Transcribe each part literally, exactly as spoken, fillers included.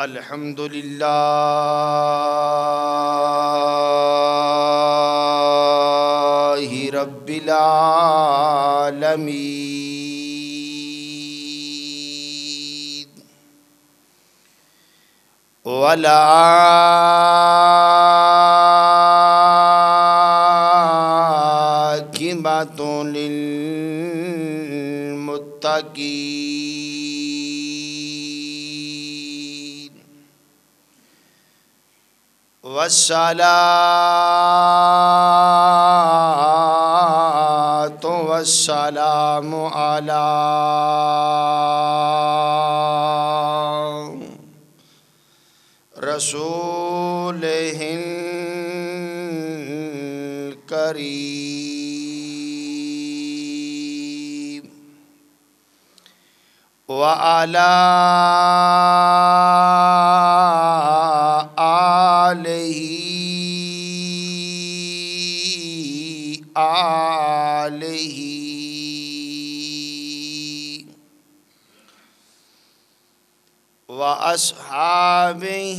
الحمد للہ رب العالمین والعاقبۃ للمتقین والصلاۃ والسلام علی رسولہ الکریم وعلی آلہ آلہ وَأَصْحَابِهِ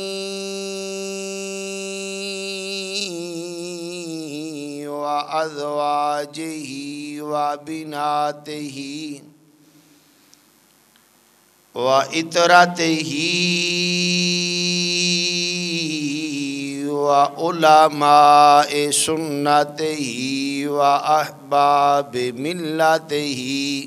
وَأَزْوَاجِهِ وَبِنَاتِهِ وَإِتْرَتِهِ وَعُلَمَاءِ سُنَّتِهِ وَأَحْبَابِ مِلَّتِهِ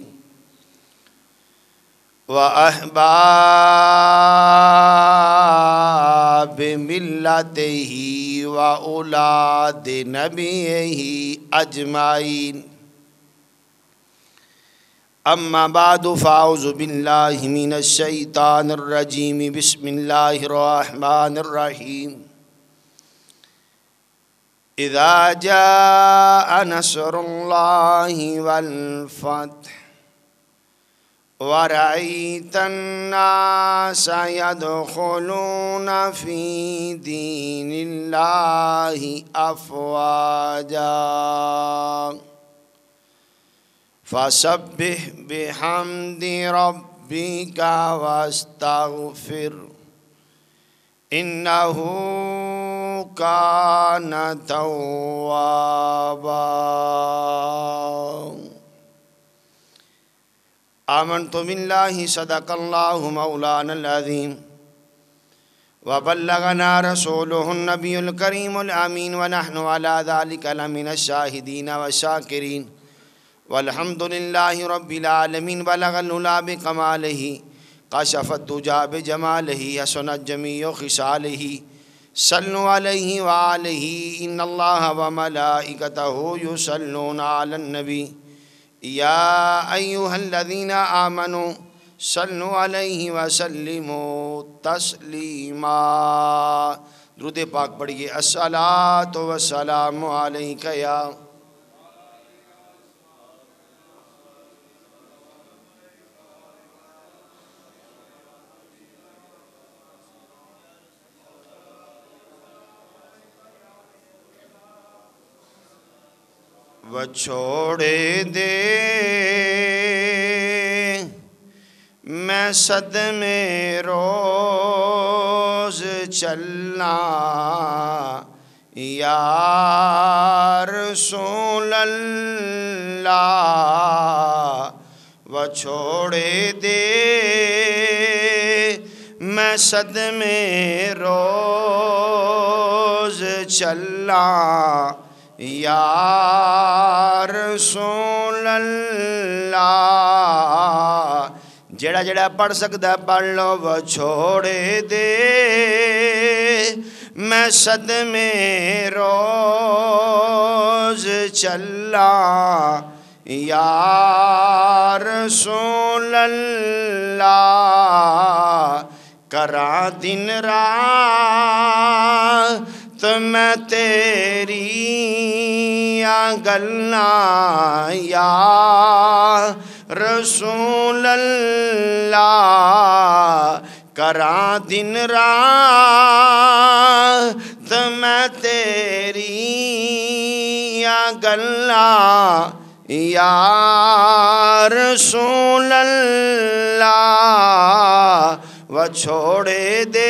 وَأَحْبَابِ مِلَّتِهِ وَأَوْلَادِ نَبِيِّهِ أَجْمَعِينَ أما بعد فأعوذ بالله من الشيطان الرجيم بسم الله الرحمن الرحيم إذا جاء نصر الله والفتح وَرَأَيْتَ النَّاسَ يَدْخُلُونَ فِي دِينِ اللَّهِ أَفْوَاجًا فَسَبِّحْ بِحَمْدِ رَبِّكَ وَاسْتَغْفِرْ إِنَّهُ كَانَ تَوَّابًا آمنت باللہ صدق اللہ مولانا العظیم وبلغنا رسولہ النبی الکریم الامین ونحن على ذلك لمن الشاہدین والشاکرین والحمد للہ رب العالمین بلغ العلا بکمالہ کشف الدجى بجمالہ حسنت جمیع خصالہ صلوا علیہ وآلہ ان اللہ وملائکتہ یصلون علی النبی یا ایہا الذین آمنوا صلوا علیہ وسلموا تسلیما درود پاک پڑھئے الصلاۃ والسلام علیک یا وہ چھوڑے دے میں صدمے روز چلنا یا رسول اللہ وہ چھوڑے دے میں صدمے روز چلنا یا رسول اللہ جڑا جڑا پڑھ سکتا پڑھ لو وہ چھوڑے دے میں صدمے روز چلا یا رسول اللہ کرا دن رات میں تیری گلنا یا رسول اللہ کرا دن رات میں تیری گلنا یا رسول اللہ و چھوڑے دے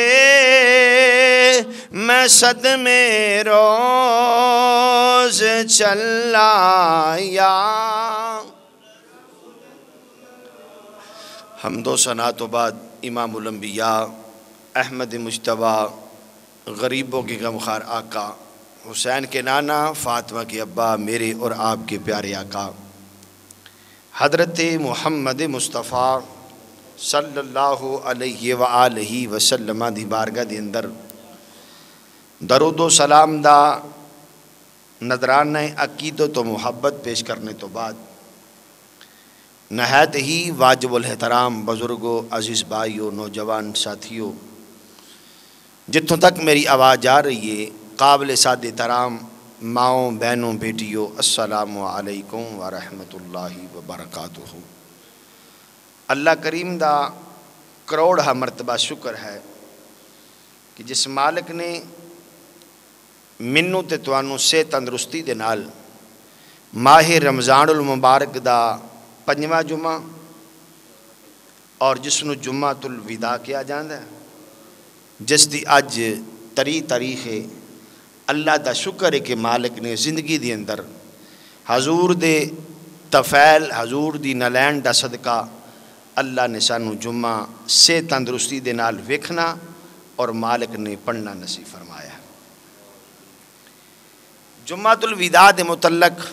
میں صدمے روز چلا یا حمد و ثنا تو بعد امام الانبیاء احمد مجتبیٰ غریبوں کے غمخوار آقا حسین کے نانا فاطمہ کے ابا میرے اور آپ کے پیارے آقا حضرت محمد مصطفیٰ صلی اللہ علیہ وآلہ وسلم دی بارگاہ دے اندر درود و سلام دا نذرانہ عقیدت و محبت پیش کرنے تو بعد نہایت ہی واجب الاحترام بزرگوں عزیز بھائیوں نوجوان ساتھیوں جتوں تک میری آواز جا رہی ہے قابل ساد احترام ماؤں بہنوں بیٹیوں السلام علیکم ورحمۃ اللہ وبرکاتہ۔ اللہ کریم دا کروڑ مرتبہ شکر ہے کہ جس مالک نے منوں تے توانوں سے تندرستی دے نال ماہ رمضان المبارک دا پنجواں جمعہ اور جس نو جمعۃ الوداع کیا جاندا ہے جس دی اج تری تاریخ ہے اللہ دا شکر ہے کہ مالک نے زندگی دے اندر حضور دے تفیل حضور دی نلین دا صدقہ اللہ نے سانو جمعہ سے تندرستی دے نال ویکھنا اور مالک نے پڑھنا نصیب فرمایا۔ جمعۃ الوداع دے متعلق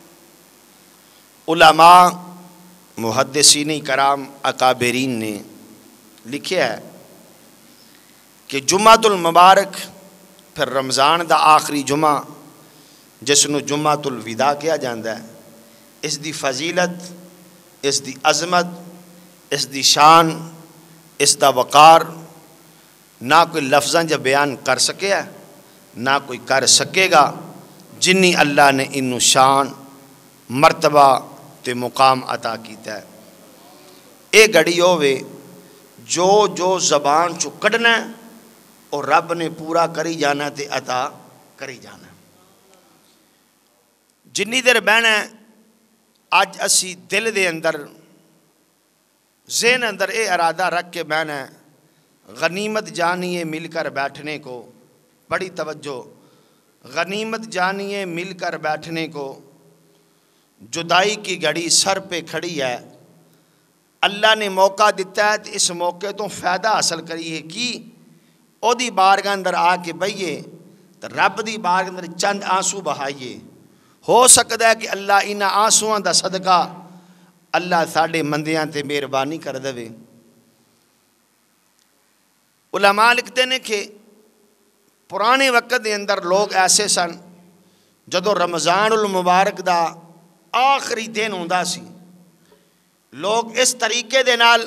علماء محدثین کرام اکابرین نے لکھیا ہے کہ جمعۃ المبارک پھر رمضان دا آخری جمعہ جس نو جمعۃ الوداع کیا جاندہ ہے اس دی فضیلت اس دی عظمت اس دی شان اس دا وقار نہ کوئی لفظاں جا بیان کر سکے ہے نہ کوئی کر سکے گا جنی اللہ نے انو شان مرتبہ تے مقام عطا کیتا ہے۔ اے گھڑی ہووے جو جو زبان چو کڑنا ہے اور رب نے پورا کری جانا تے عطا کری جانا۔ جنی دیر بہنا آج اسی دل دے اندر ذہن اندر اے ارادہ رکھ کے بہنا غنیمت جانیے مل کر بیٹھنے کو، بڑی توجہ، غنیمت جانیے مل کر بیٹھنے کو، جدائی کی گھڑی سر پہ کھڑی ہے، اللہ نے موقع دیتا ہے تو اس موقع تو فائدہ حاصل کریے کی او دی بارگاہ اندر آ کے بھئیے تو رب دی بارگاہ اندر چند آنسو بہائیے، ہو سکتا ہے کہ اللہ انہا آنسوان دا صدقہ اللہ ساڑھے مندیاں تے مہربانی کر دوے۔ علماء لکھتے ہیں کہ پرانے وقت دے اندر لوگ ایسے سن جدو رمضان المبارک دا آخری دن ہوندا سی لوگ اس طریقے دے نال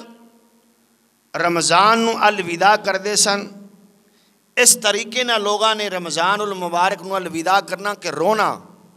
رمضان نو الوداع کر دے سن، اس طریقے نہ لوگاں نے رمضان المبارک نو الوداع کرنا کہ رونا،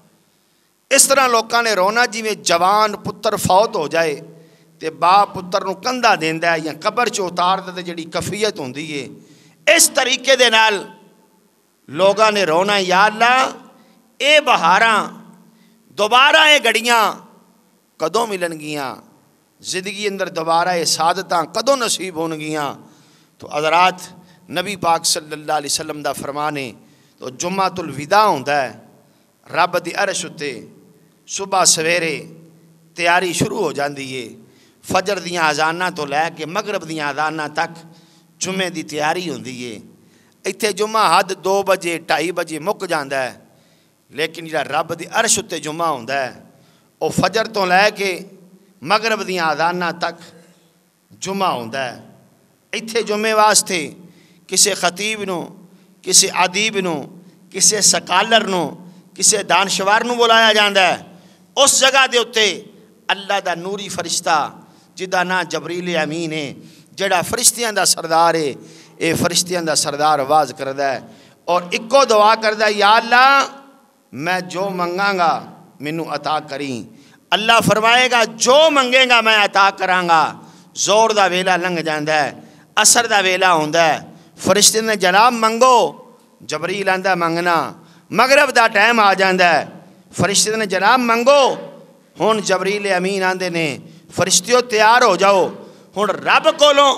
اس طرح لوگاں نے رونا جی میں جوان پتر فوت ہو جائے تے باپ پتر نو کندھا دیندا ہے یا قبر چ اتار دے جڑی کفیت ہوندی ہے، اس طریقے دے نال لوگاں نے رونا یا اللہ اے بہاراں دوبارہ اے گھڑیاں کدوں ملن گیاں، زندگی اندر دوبارہ اے سعادتاں کدوں نصیب ہون گیاں۔ تو حضرات نبی پاک صلی اللہ علیہ وسلم دا فرمانے تو جمعۃ الوداع ہوندا ہے، رب دی عرش اتے صبح سویرے تیاری شروع ہو جاندی ہے، فجر دیاں اذاناں تو لے کے مغرب دیاں اذاناں تک جمعے دی تیاری ہوندی ہے۔ ایتھے جمعہ حد دو بجے ٹائی بجے مک جاندا ہے، لیکن جڑا رب دی عرش اتے جمعہ ہوندا ہے او فجر تو لے کے مغرب دیاں اذاناں تک جمعہ ہوندا ہے۔ ایتھے جمعے واسطے کسے خطیب نو، کسے ادیب نو، کسے سکالر نو، کسے دانشور نو بلایا جاندا ہے۔ اس جگہ دے اتے اللہ دا نوری فرشتہ جدا نا جبریل امین ہے، جڑا فرشتیاں دا سردار ہے، اے فرشتیاں دا سردار آواز کردا ہے اور اکو دعا کردا ہے یا اللہ میں جو منگاں گا مینوں عطا کریں۔ اللہ فرمائے گا جو منگے گا میں عطا کراں گا۔ زور دا ویلا لنگ جاندا ہے، اثر دا ویلا ہوندا ہے، فرشتے نے جناب منگو، جبریل آندا منگنا، مغرب دا ٹائم آ جاندا ہے، فرشتے نے جناب منگو، ہن جبریل امین آندے نے فرشتیوں تیار ہو جاؤ، ہن رب کولوں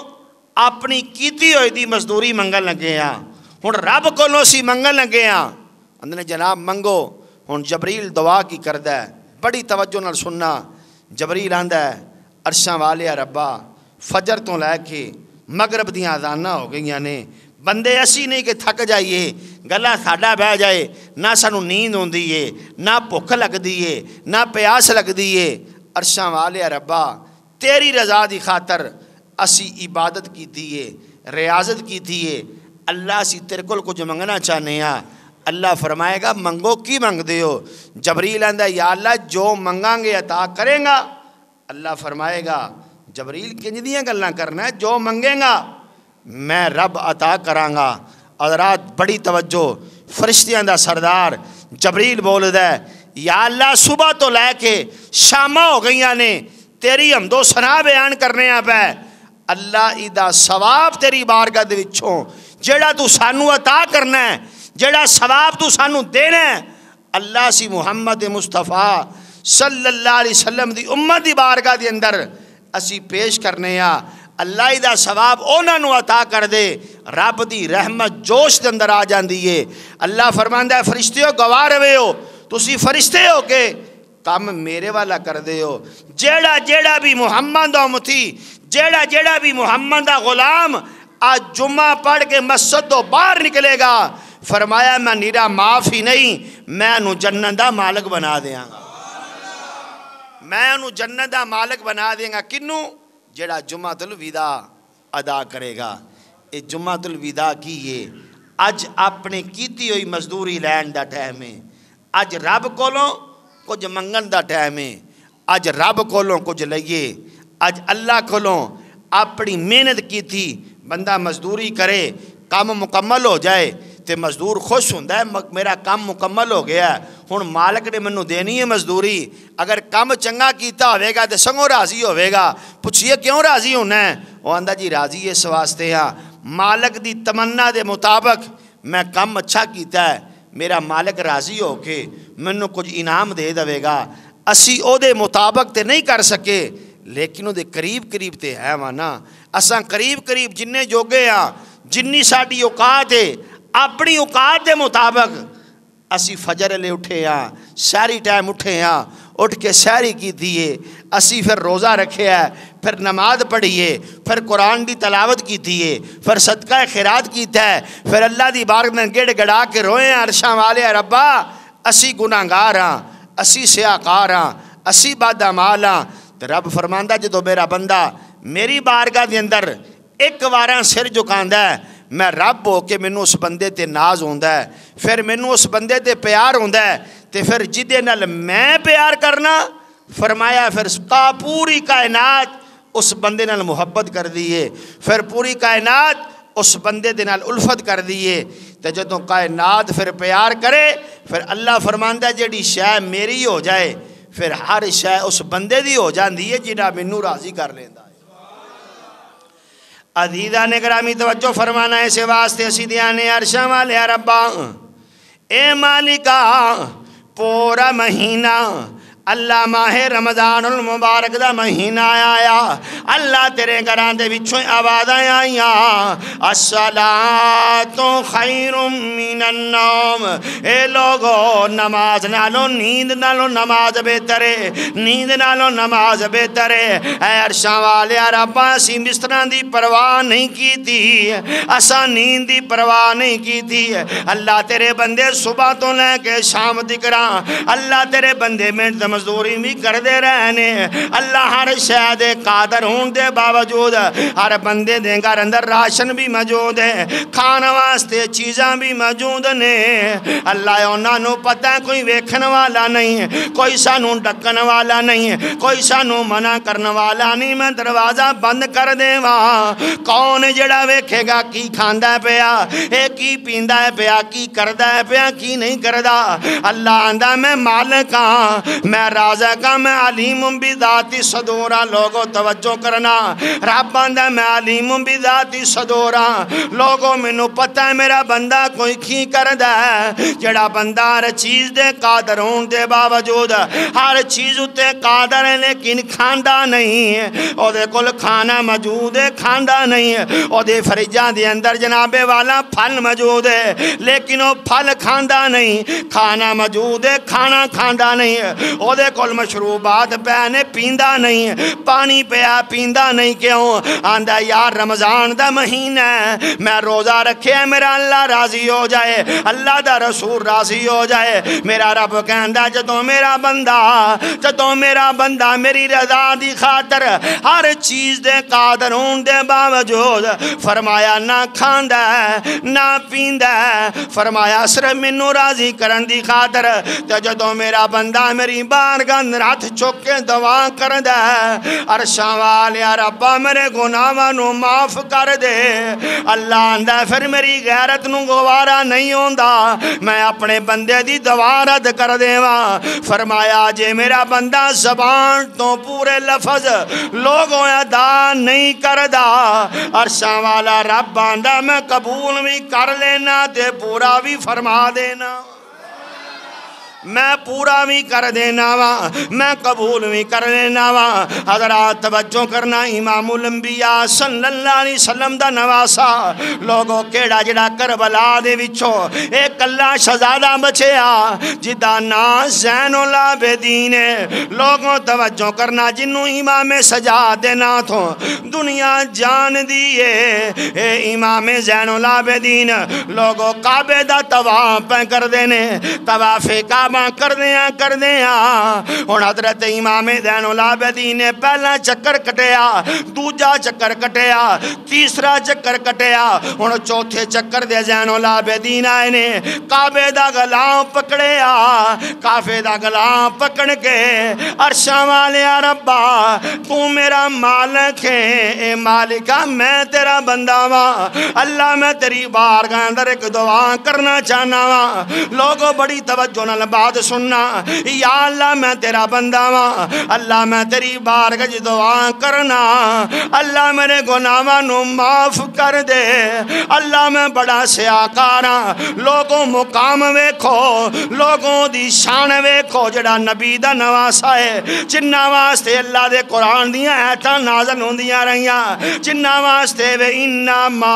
اپنی کیتی ہوئی دی مزدوری منگن لگے ہاں ہن رب کولوں سی منگن لگے ہاں اندر جناب منگو ہن جبریل دعا کی کردا ہے بڑی توجہ نال سننا جبریل آندا ہے عرشاں والے ربا فجر تو لے کے مغرب دیاں اذاناں ہو گئیاں نے بندے اسی نہیں کہ تھک جائیے گلا ساڈا بہ جائے نہ سانو نیند ہوندی ہے نہ بھوک لگدی ہے نہ پیاس لگدی ہے عرشاں والے ربا تیری رضا دی خاطر اسی عبادت کیتی ہے ریاضت کیتی ہے اللہ اسی تیرے کول کچھ منگنا چاہنے ہاں اللہ فرمائے گا منگو کی منگ دے ہو جبریل آندا یا اللہ جو منگاں گے عطا کریں گا اللہ فرمائے گا جبریل کنج دیاں گلاں کرنا ہے جو منگے گا میں رب عطا کراں گا حضرات بڑی توجہ فرشتیاں دا سردار جبریل بولدا ہے یا اللہ صبح تو لے کے شاماں ہو گئیاں نے تیری حمد و ثنا بیان کرنے آ پے اللہ ایدا ثواب تیری بارگاہ دے وچوں جیڑا تو سانو عطا کرنا ہے جیڑا ثواب تو سانو دینا ہے اللہ سی محمد مصطفیٰ صلی اللہ علیہ وسلم دی امت دی بارگاہ دی اندر اسی پیش کرنے آ اللہ دا ثواب اونا نو عطا کر دے رب دی رحمت جوش دے اندر آ جاندی ہے اللہ فرماندا ہے فرشتیوں گواہ رہے ہو تسی فرشتے ہو کے کام میرے والا کر دے ہو جیڑا جیڑا بھی محمد دا امتی جیڑا جیڑا بھی محمد دا غلام آج جمعہ پڑھ کے مسجد تو باہر نکلے گا فرمایا میں نیرا معاف ہی نہیں میں انہوں جنت دا مالک بنا دیاں گا میں انہوں جنت دا مالک بنا دیاں گا کنوں جڑا جمعۃ الوداع ادا کرے گا یہ جمعۃ الوداع کی یہ اج اپنے کیتی ہوئی مزدوری لین دا ٹائم ہے اج رب کولوں کچھ منگن دا ٹائم ہے اج رب کولوں کچھ لئیے اج اللہ کولوں اپنی محنت کی تھی بندہ مزدوری کرے کام مکمل ہو جائے تے مزدور خوش ہوندا ہے میرا کام مکمل ہو گیا ہے ہن مالک نے منو دینی ہے مزدوری اگر کام چنگا کیتا ہوئے گا تے سنگوں راضی ہوئے گا پوچھئے کیوں راضی ہونا ہے وہ آندہ جی راضی اس واسطے ہاں مالک دی تمنا دے مطابق میں کام اچھا کیتا ہے میرا مالک راضی ہو کے منو کچھ انعام دے دوے گا اسی او دے مطابق تے نہیں کر سکے لیکن او دے قریب قریب تے ہے مانا اساں قریب قریب جننے جوگے ہاں جنی ساڑی اوقات ہے اپنی اوقات دے مطابق اسی فجر لے اٹھے ہاں ساری ٹائم اٹھے ہاں اٹھ کے ساری کی دیئے اسی پھر روزہ رکھے ہے پھر نماز پڑھیے پھر قرآن دی تلاوت کی دیئے پھر صدقہ خیرات کیتا ہے پھر اللہ دی بارک میں گڑ گڑا کے روئے ہیں عرشاں والے ربا اسی گناہگار ہاں اسی سیاکار ہاں اسی بادعمال ہاں تو رب فرماندہ جدو میرا بندہ میری بارگاہ دی اندر ایک واراں سر جھکاندہ ہے میں رب ہو کے مینوں اس بندے تے ناز ہوندا ہے پھر مینوں اس بندے تے پیار ہوندا ہے تے پھر جدے نال میں پیار کرنا فرمایا پھر کا پوری کائنات اس بندے نال محبت کر دیئے پھر پوری کائنات اس بندے دے نال الفت کر دیئے تے جدوں کائنات پھر پیار کرے پھر اللہ فرماندا ہے جیڑی شے میری ہو جائے پھر ہر شے اس بندے دی ہو جاندی ہے جنہاں مینوں راضی کر لیندا ہے عزیزان گرامی توجہ فرمانا ہے سے واسطے اسی دیانے عرشاں والے ربا اے مالکا پورا مہینہ اللہ ماہ رمضان المبارک دا مہینہ آیا اللہ تیرے گھران دے بچھویں آوازیں آئیاں الصلاۃ خیر من النوم اے لوگو نماز نالو نیند نالو نماز بہترے نیند نالو نماز بہترے اے عرشاں والے ربا اسی بستران دی پرواہ نہیں کی تھی اساں نیند دی پرواہ نہیں کی تھی اللہ تیرے بندے صبح تو لے کے شام تکراں اللہ تیرے بندے میں مزدوری بھی کر دے رہنے اللہ ہر شہد قادر ہون دے باوجود ہر بندے دے گھر اندر راشن بھی موجود ہے کھانا واسطے چیزاں بھی موجود نے اللہ انہاں نو پتہ کوئی ویکھن والا نہیں کوئی سانو ڈکن والا نہیں کوئی سانو منع کرن والا نہیں میں دروازہ بند کر دے وہاں کون جڑا ویکھے گا کی کھاندا ہے پیا اے کی پیندا ہے پیا کی کردا ہے پیا کی نہیں کردا اللہ آندا میں مالک ہاں میں رازقا میں علیم بذات صدور لوگوں توجہ کرنا رب آندا میں علیم بذات صدور لوگوں مینوں پتہ ہے میرا بندہ کوئی کی کردا ہے جڑا بندہ ہر چیز دے قادر ہون دے باوجود ہر چیز اتے قادر ہے لیکن کھاندا نہیں ہے او دے کول کھانا موجود ہے کھاندا نہیں ہے او دے فریجاں دے اندر جناب والا پھل موجود ہے لیکن او پھل کھاندا نہیں کھانا موجود ہے کھانا کھاندا نہیں ہے او دے کول مشروبات پے نے پیندا نہیں ہے پانی پیا پیندا نہیں کیوں آندا یار رمضان دا مہینہ ہے میں روزہ رکھے میرا اللہ راضی ہو جائے اللہ دا رسول راضی ہو جائے میرا رب کہندا جدوں میرا بندہ جدوں میرا بندہ میری رضا دی خاطر ہر چیز دے قادر ہون دے باوجود فرمایا نہ کھاندا ہے نہ پیندا ہے فرمایا صرف مینوں راضی کرن دی خاطر تے جدوں میرا بندہ میری بارگاہ ہاتھ چک کے دعا کردا ہے عرشاں والیا ربا میرے گناہاں نوں معاف کر دے اللہ آندا پھر میری غیرت نوں گوارا نہیں ہوندا میں اپنے بندے دی دعا رد کر دیواں فرمایا جے میرا بندہ زبان تو پورے لفظ لوگوں ادا نہیں کردا عرشاں والا رب آندا میں قبول بھی کر لینا تے پورا بھی فرما دینا میں پورا بھی کر دینا وا میں قبول بھی کر لینا وا حضرات توجہ کرنا امام الانبیاء صلی اللہ علیہ وسلم دا نواسا لوگوں کیڑا جڑا کربلا دے وچوں ایک کلا شہزادہ بچیا جدا نا زین العابدین لوگوں توجہ کرنا جنوں امام سجاد دے نا تو دنیا جان دیئے اے امام زین العابدین لوگوں کعبے دا طواف پہ کر دینے طواف کعبہ کر دیا کر دیا ہن حضرت امام زین العابدین نے پہلا چکر کٹیا دوجا چکر کٹیا تیسرا چکر کٹیا ہن چوتھے چکر دے زین العابدین آئے نے کعبے دا گلاں پکڑیا کعبے دا گلاں پکڑ کے عرشاں والے ربا تو میرا مالک ہے اے مالکا میں تیرا بندہ وا اللہ میں تیری بارگاہ اندر ایک دعا کرنا چاہنا وا لوگوں بڑی توجہ نال بات سننا یا اللہ میں تیرا بندہ وا اللہ میں تیری بارگاہ وچ دعا کرنا اللہ میرے گناہاں نوں معاف کر دے اللہ میں بڑا سیاکار ہاں لوگوں مقام ویکھو لوگوں دی شان ویکھو جڑا نبی دا نواسا ہے جنہاں واسطے اللہ دے قرآن دیاں آیاتاں نازل ہوندیاں رہیاں جنہاں واسطے وے انما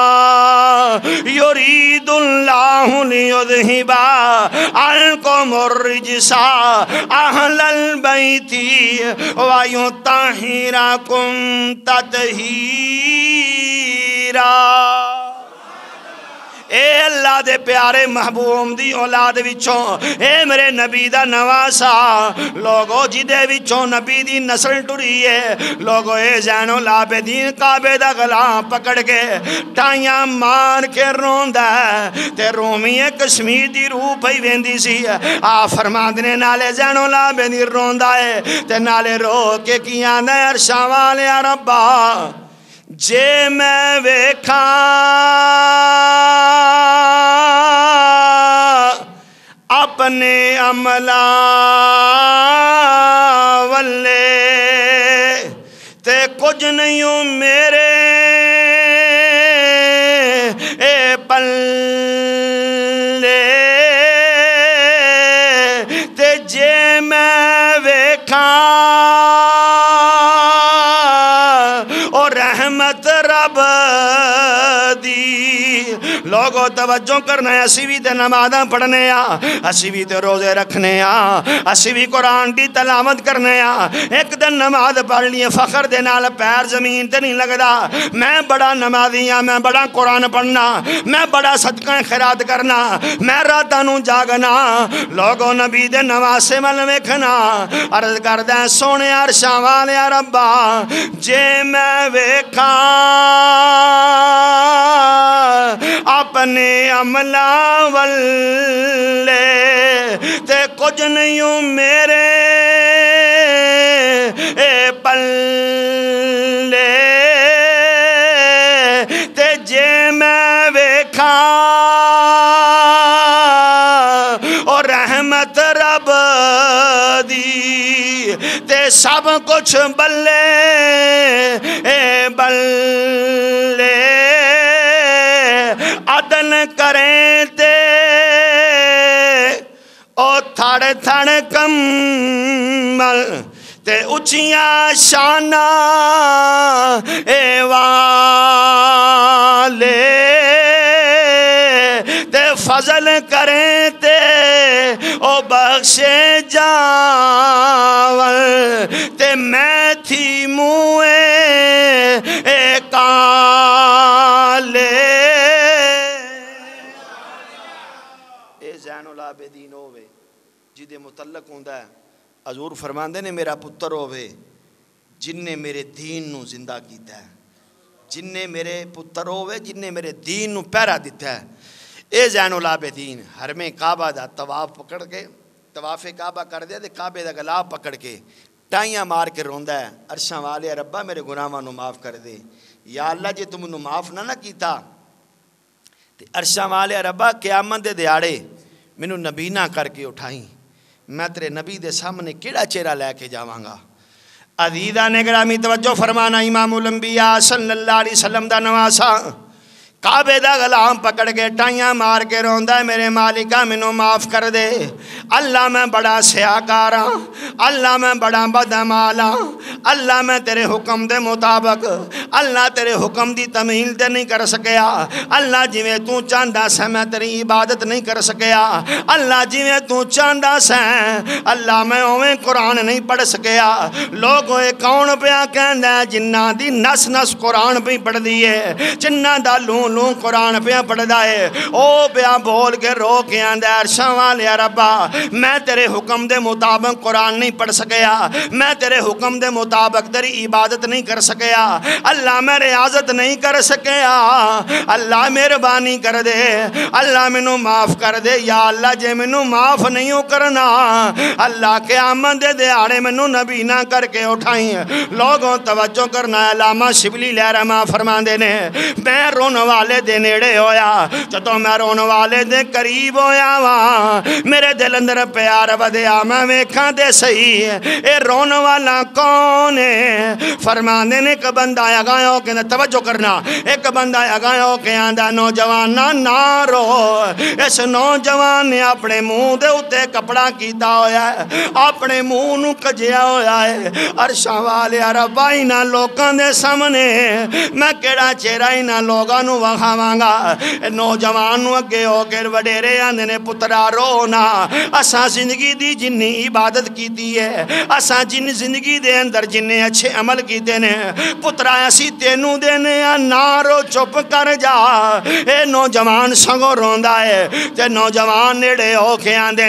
یرید اللہ لیذھب عنکم الرجس اہل البیت ویطہرکم تطہیرا اے اللہ دے پیارے محبوب دی اولاد وچوں اے میرے نبی دا نواسا لوگو جدے وچوں نبی دی نسل ٹری ہے لوگو اے زین العابدین کعبے دا گلاں پکڑ کے ٹائیاں مار کے روندا ہے تے رومی کشمیر دی روح پئی ویندی سی آ فرماندنے نالے زین العابدین روندا ہے تے نالے رو کے کیاں نے عرشاں والے ربا جے میں ویکھاں اپنے عملہ والے تے کچھ نہیں میرے اے پلے تے جے میں ویکھاں اور رحمت رب دی لوگوں توجہ کرنا ہے اسی بھی تے نمازاں پڑھنے آ اسی بھی تے روزے رکھنے آ اسی بھی قرآن دی تلاوت کرنے آ ایک دن نماز پڑھ لیے فخر دے نال پیر زمین تے نہیں لگدا میں بڑا نمازی ہاں میں بڑا قرآن پڑھنا میں بڑا صدقہ خیرات کرنا میں راتاں نوں جاگنا لوگوں نبی دے نواسے ول ویکھنا عرض کردے سونے عرشاں والے ربا جے میں ویکھاں اپنے عملہ والے تے کچھ نہیں میرے اے پلے تے جے میں ویکھاں اور رحمت رب دی تے سب کچھ بلے اے بلے عدل کریں تے او تھڑ تھڑ کمل تے اچھیاں شانہ اے والے تے فضل کریں تے او بخشے جاول تے میں تھی موئے اے کالے اے زین العابدین ہوئے جدے متعلق ہوندہ ہے حضور فرماندے نے میرا پتر ہوئے جن نے میرے دین نو زندہ کیتا ہے جن نے میرے پتر ہوئے جن نے میرے دین نو پیرا دیتا ہے اے زین العابدین حرم کعبہ دا طواف پکڑ کے طواف کعبہ کر دیا دے کعبے دا گلاب پکڑ کے ٹائیاں مار کے روندہ ہے عرشاں والے ربا میرے گناہاں نو معاف کر دے یا اللہ جے تم نو معاف نہ نہ کیتا تے عرشاں والے ربا قیامت دے دیاڑے مینوں نبینا کر کے اٹھائیں میں تیرے نبی دے سامنے کیڑا چہرہ لے کے جاواں گا عزیزہ نے گرامی توجہ فرمانا امام الانبیاء صلی اللہ علیہ وسلم دا نواسا کعبے دا غلام پکڑ کے ٹائیاں مار کے روندہ ہے میرے مالکہ منو معاف کر دے اللہ میں بڑا سیاکارا اللہ میں بڑا بدعمالا اللہ میں تیرے حکم دے مطابق اللہ تیرے حکم دی تمیل دے نہیں کر سکیا اللہ جویں تو چاندہ سے میں تیری عبادت نہیں کر سکیا اللہ جویں تو چاندہ سے اللہ میں اویں قرآن نہیں پڑھ سکیا لوگوں ایک کون پیا کہندہ ہے جنہ دی نس نس قرآن پہ پڑھ دیئے جنہ دا لون لوں قرآن پہ پڑھ دائے او پہ بول کے رو کے آندہ عرشاں والے ربا میں تیرے حکم دے مطابق قرآن نہیں پڑھ سکیا میں تیرے حکم دے مطابق تیری عبادت نہیں کر سکیا اللہ میں ریاضت نہیں کر سکیا اللہ مہربانی کر دے اللہ منو معاف کر دے یا اللہ جے منو معاف نہیں ہو کرنا اللہ قیامت دے دیاڑے منو نبی نہ کر کے اٹھائیں لوگوں توجہ کرنا علامہ شبلی لہرما فرمان دینے میں رونوا والے دے نیڑے ہویا جدوں میں رون والے دے قریب ہویا وہاں میرے دل اندر پیار بدیا میں ویکھاں دے صحیح اے رون والا کون ہے فرمانے نے ایک بندہ آیا گایا ہو کے توجہ کرنا ایک بندہ آیا گایا ہو کے آندہ نوجوان نہ رو اس نوجوان نے اپنے منہ دے اتے کپڑا کیتا ہویا ہے اپنے منہ نو کجیا ہویا ہے عرشاں والے ربا انہاں لوکاں دے سامنے میں کیڑا چہرہ انہاں لوگاں نو وکھاواں نوجوان نو اگے ہو کے وڈیرے آندے نے پترا رونا اساں زندگی دی جنی عبادت کیتی ہے اساں جن زندگی دے اندر جننے اچھے عمل کیتے نے پترا اسی تینوں دینے نہ رو چپ کر جا اے نوجوان سنگو روندا ہے تے نوجوان نیڑے ہو کے آندے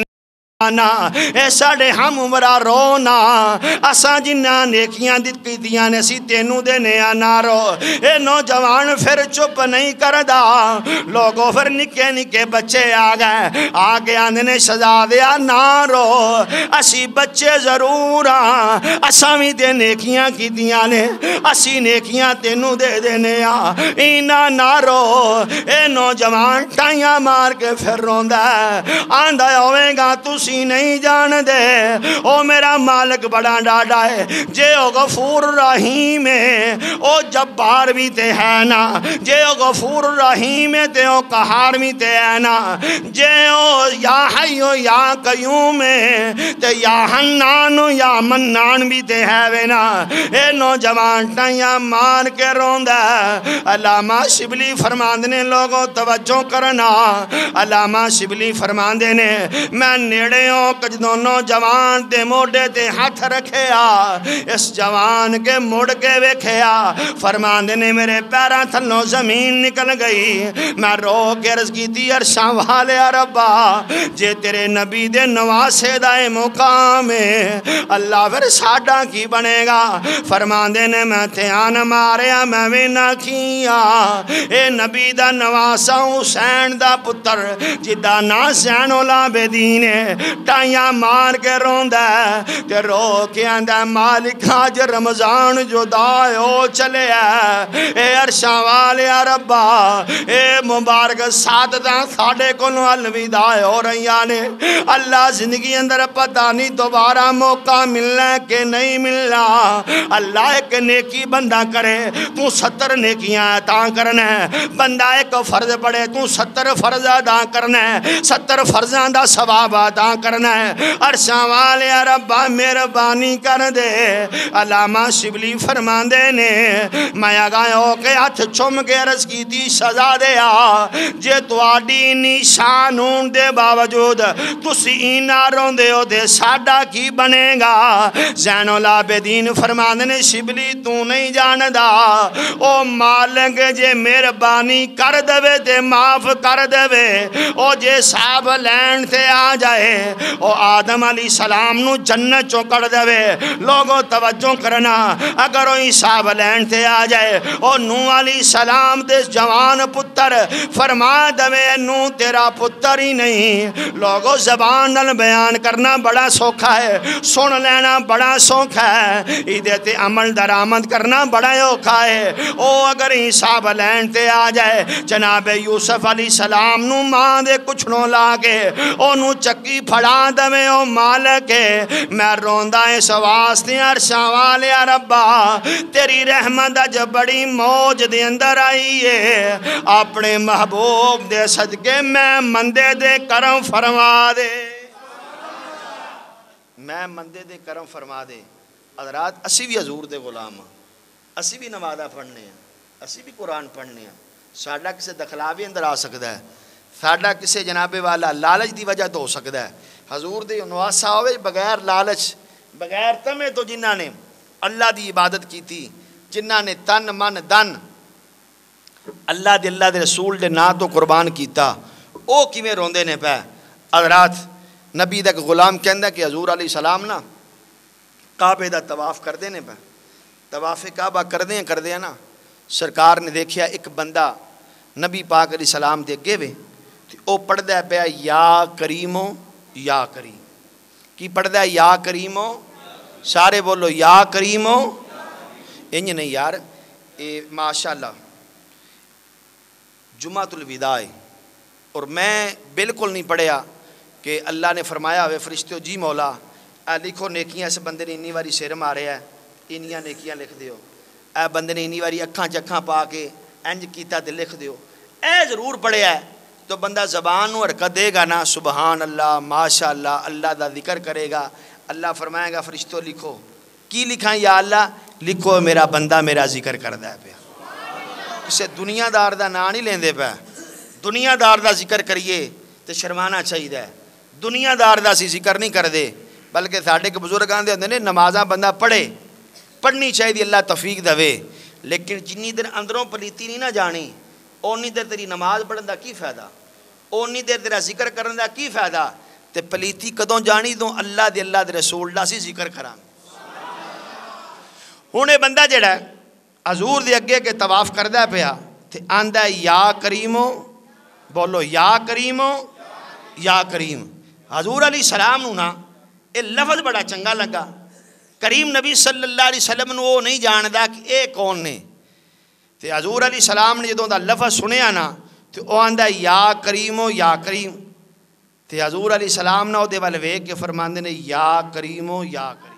اے ساڑے ہم عمرہ رونا اساں جنہ نیکیاں دیت کی دیاں نے سی تینوں دینے آنا رو اے نوجوان پھر چپ نہیں کردہ لوگوں پھر نکے نکے بچے آگئے آگے آنے نے سزا دیا نہ رو اسی بچے ضرور آن اساں بھی دے نیکیاں کی دیاں نے اسی نیکیاں تینوں دے دینے آ اینا نہ رو اے نوجوان ٹائیاں مار کے پھر روندہ ہے آندہ ہوئے گا تو سی نہیں جان دے او میرا مالک بڑا ڈاڈا ہے جے او غفور رحیم ہے او جبار بھی تے ہے نا جے او غفور رحیم ہے تے او قہار بھی تے ہے نا جے او یا حیو یا قیوم ہے تے یا حنانو یا منان بھی تے ہے وینا اے نوجوان ٹائیاں مار کے روندہ علامہ شبلی فرماندنے لوگوں توجہ کرنا علامہ شبلی فرماندنے میں نیڑے کچھ دونوں جوان دے موڑے تے ہاتھ رکھیا اس جوان کے موڑ کے ویکھیا فرمان دینے میرے پیران تھلوں زمین نکل گئی میں رو کے عرض کی تھی عرشاں والے ربا جے تیرے نبی دے نواسے دائے مقام اللہ پھر ساڑھا کی بنے گا فرمان دینے میں تھیان ماریا میں بھی نہ کیا اے نبی دا نواسا حسین دا پتر جدہ ناسین العابدین ٹائیاں مار کے روندا ہے تے رو کے آندا مالک اج رمضان جو دائے ہو چلے ہے اے عرشاں والے ربا اے مبارک سعادتاں ساڈے کولوں الوداع ہو رہیاں نے اللہ زندگی اندر پتہ نہیں دوبارہ موقع ملنا کہ نہیں ملنا اللہ ایک نیکی بندہ کرے تو ستر نیکیاں عطا کرنا ہے بندہ ایک فرض پڑے تو ستر فرض ادا کرنا ہے ستر فرضاں دا ثواب ادا کرنا ہے عرشاں والے ربا مہربانی کر دے علامہ شبلی فرماندے نے میں اگاں ہو کے ہاتھ چوم کے عرض کی دی سزا دیا جے تواڈی نشان ہون دے باوجود تسی اینا روندے ہو دے ساڈا کی بنے گا زین العابدین فرماندے نے شبلی تو نہیں جاندا او مالک جے مہربانی کر دے تے معاف کر دے او جے صاحب لین تے آ جائے او آدم علیہ السلام نو جنت چوں کر دے لوگوں توجہ کرنا اگر او حساب لین تے آ جائے او نوح علیہ السلام دے جوان پتر فرما دے نو تیرا پتر ہی نہیں لوگوں زبان نال بیان کرنا بڑا سوکھا ہے سن لینا بڑا سوکھا ہے ایدے تے عمل درآمد کرنا بڑا اوکھا ہے او اگر حساب لین تے آ جائے جناب یوسف علیہ السلام نو ماں دے کچھنوں لا کے او نو چکی پھڑا دے او مالک میں روندا اس واسطے عرشاں والے ربا تیری رحمت اج بڑی موج دے اندر آئی ہے اپنے محبوب دے صدقے میں مندے دے کرم فرما دے میں مندے دے کرم فرما دے حضرات اسی بھی حضور دے غلام ہاں اسی بھی نمازاں پڑھنے ہیں اسی بھی قرآن پڑھنے ہیں ساڈا کسے دخلاوی اندر آ سکتا ہے ساڈا کسے جناب والا لالچ دی وجہ تو ہو سکتا ہے حضور دے نواسا ہوئے بغیر لالچ بغیر تمے تو جنہاں نے اللہ دی عبادت کی تھی جنہاں نے تن من دن اللہ دے اللہ دے رسول دے نا تو قربان کیتا او کیویں روندے نے پے حضرات نبی دا غلام کہندا کہ حضور علیہ السلام نا کعبے دا طواف کردے نے پے طواف کعبہ کردے ہیں کردے ہیں نا سرکار نے دیکھیا ایک بندہ نبی پاک علیہ السلام دے اگے وے او پڑھدا ہے پیا یا کریمو یا کریم کی پڑھدا ہے یا کریمو سارے بولو یا کریمو انج نہیں یار اے ماشاءاللہ جمعۃ الوداع اور میں بالکل نہیں پڑھیا کہ اللہ نے فرمایا ہوئے فرشتوں جی مولا اے لکھو نیکیاں اس بندے نے انی واری سر مارے ہے انیاں نیکیاں لکھ دیو اے بندے نے انی واری اکھاں چکھاں پا کے انج کیتا تے لکھ دیو اے ضرور پڑھیا ہے تو بندہ زبان نو حرکت دے گا نا سبحان اللہ ماشاءاللہ اللہ دا ذکر کرے گا اللہ فرمائے گا فرشتوں لکھو کی لکھاں یا اللہ لکھو میرا بندہ میرا ذکر کردا ہے پیا کسے دنیا دار دا نا نہیں لیندے پیا دنیا دار دا ذکر کریے تے شرمانا چاہیے دنیا دار دا سی ذکر نہیں کر دے بلکہ ساڈے کے بزرگاں دے ہوندے نے نمازاں بندہ پڑھے پڑھنی چاہیے اللہ توفیق دے لیکن جنی دیر اندروں پلیتی نہیں نہ جانی اونی دیر تیری نماز پڑھن دا کی فائدہ اونی دیر تیرا ذکر کرن دا کی فائدہ تے پلیتی کدوں جانی تو اللہ دے اللہ دے رسول دا سی ذکر کراں ہنے بندہ جڑا حضور دے اگے کے طواف کردا پیا تے آندا یا کریمو بولو یا کریمو یا کریم حضور علیہ السلام نو نا اے لفظ بڑا چنگا لگا کریم نبی صلی اللہ علیہ وسلم نو وہ نہیں جاندا کہ اے کون نے تے حضور علیہ السلام نے جدوں دا لفظ سنیا نا تے او آندا یا کریمو یا کریم تے حضور علیہ السلام نے او دے ول ویکھ کے فرماندے نے یا کریمو یا کریم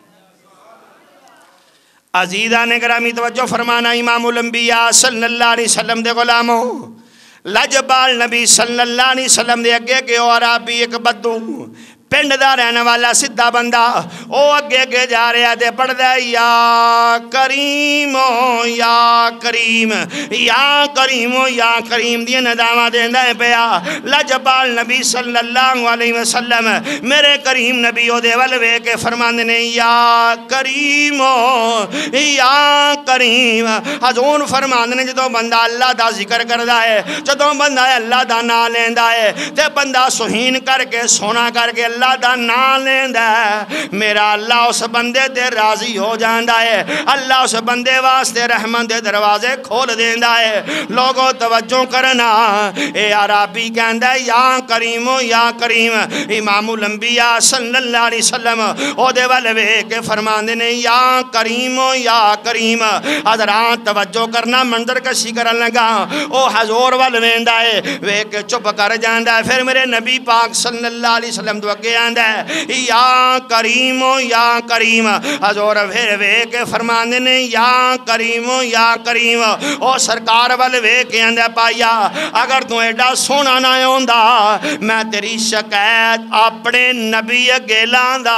عزیزان گرامی توجہ فرمانا امام الانبیاء صلی اللہ علیہ وسلم دے غلاموں لجبال نبی صلی اللہ علیہ وسلم دے اگے کہ او عربی ایک بدو پنڈ دا رہنے والا سدھا بندہ او اگے اگے جا رہا دے پڑھ دے یا کریم یا کریم یا کریم یا کریم دی ندامہ دے دے پیا لجبال نبی صلی اللہ علیہ وسلم میرے کریم نبی او دے والوے کے فرمان نے یا کریم یا کریم حضور فرمان نے جدو بندہ اللہ دا ذکر کردا ہے جدو بندہ اللہ دا نا لیندا ہے تے بندہ سہین کر کے سونا کر کے اللہ اللہ دا نام لیندا ہے میرا اللہ اس بندے تے راضی ہو جاندا ہے اللہ اس بندے واسطے رحمت دے دروازے کھول دیندا ہے لوگوں توجہ کرنا اے عربی کہندا ہے یا کریم یا کریم امام الانبیاء صلی اللہ علیہ وسلم او دے ول ویکھ کے فرماندے نے یا کریم یا کریم حضرات توجہ کرنا منظر کشی کرن لگا او حضور ول ویندا ہے ویکھ کے چپ کر جاندا ہے پھر میرے نبی پاک صلی اللہ علیہ وسلم تو اگے آندا ہے یا کریم یا کریم حضور پھر ویکھ کے فرماندے نے یا کریم یا کریم او سرکار ول ویکھ کے آندا پایا اگر تو ایڈا سونا نہ ہوندا میں تیری شکایت اپنے نبی اگے لاندا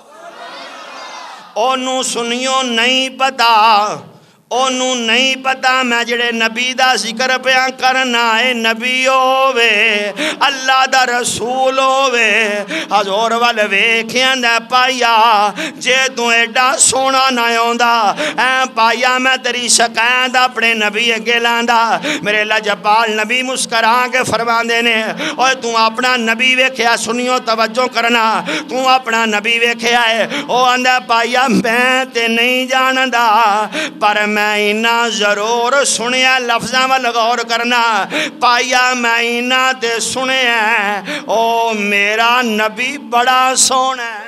اونوں سنیو نہیں پتا اونوں نہیں پتا میں جڑے نبی دا ذکر پیاں کرنا ہے نبی ہووے اللہ دا رسول ہووے حضور ول ویکھیاں دے پایا جے تو ایڈا سونا نہ ہوندا اے پایا میں تیری شکایت اپنے نبی اگے لاندا میرے لاجپال نبی مسکرا کے فرماندے نے اوے تو اپنا نبی ویکھیا سنیو توجہ کرنا تو اپنا نبی ویکھیا ہے او آندا پایا میں تے نہیں جاندا پر میں اینا ضرور سنیا لفظاں وال غور کرنا پایا میں اینا تے سنیا او میرا نبی بڑا سونا ہے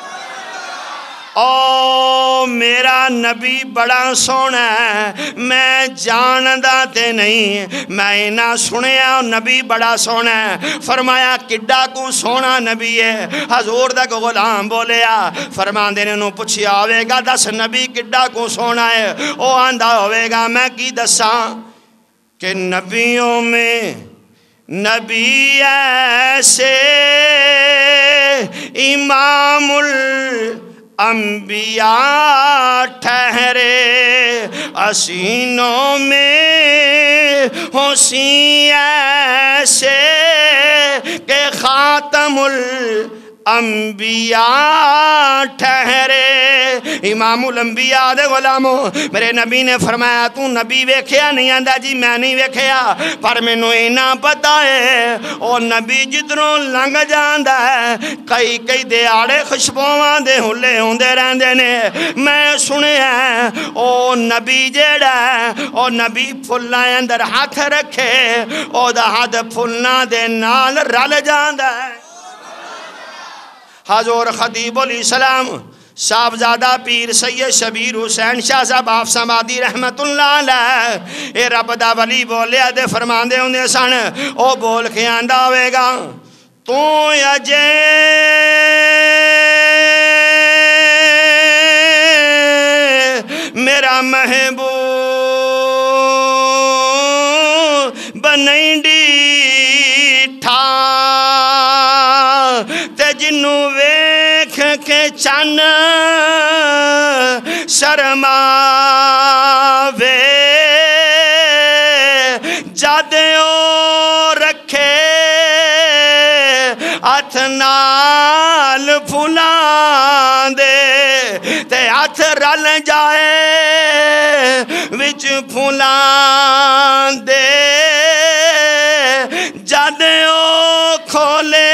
او میرا نبی بڑا سونا ہے میں جاندا تے نہیں میں اینا سنیا نبی بڑا سونا ہے فرمایا کڈا کو سونا نبی ہے حضور دا کو غلام بولیا فرماندے نے انہوں پوچھیا ہوئے گا دس نبی کڈا کو سونا ہے او آندہ ہوئے گا میں کی دساں کہ نبیوں میں نبی ایسے امام ال انبیاء ٹھہرے اسینوں میں حسین ایسے کہ خاتم الانبیاء ٹھہرے امام الانبیاء دے غلاموں میرے نبی نے فرمایا تو نبی ویکھیا نہیں آندا جی میں نہیں ویکھیا پر مینوں اینا پتا ہے او نبی جدروں لنگ جاندا ہے کئی کئی دیاڑے خوشبواں دے ہلے ہوندے رہندے نے میں سنیا او نبی جیڑا او نبی پھلاں اندر ہاتھ رکھے او دا ہاتھ پھلاں دے نال رل جاندا ہے حضور خطیب علیہ السلام صاحبزادہ پیر سید شبیر حسین شاہ صاحب حافظ آبادی رحمت اللہ علیہ اے رب دا ولی بولیا دے فرماندے ہوندے سن او بول کے آندا ہوئے گا تو اجے میرا محبوب بنیں ڈیٹھا تے جنوں ویکھ کے چن شرماوے جد او رکھے ہاتھ نال پھلاں دے تے ہاتھ رل جائے وچ پھلاں دے جد او کھولے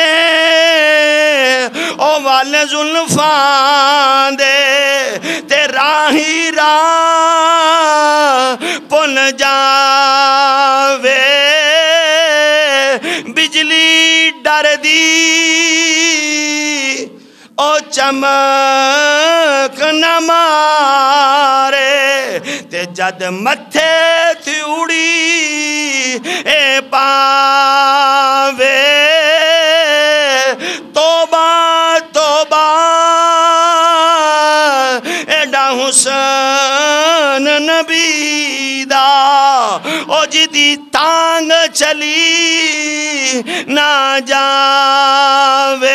او وال زلفاں دے تے راہی راہ پل جاوے بجلی ڈر دی او چمک نہ مارے تے جد متھے تھی اڑی اے پاوے توبہ توبہ ایڈا حسن نبی دا او جدی تانگ چلی نہ جاوے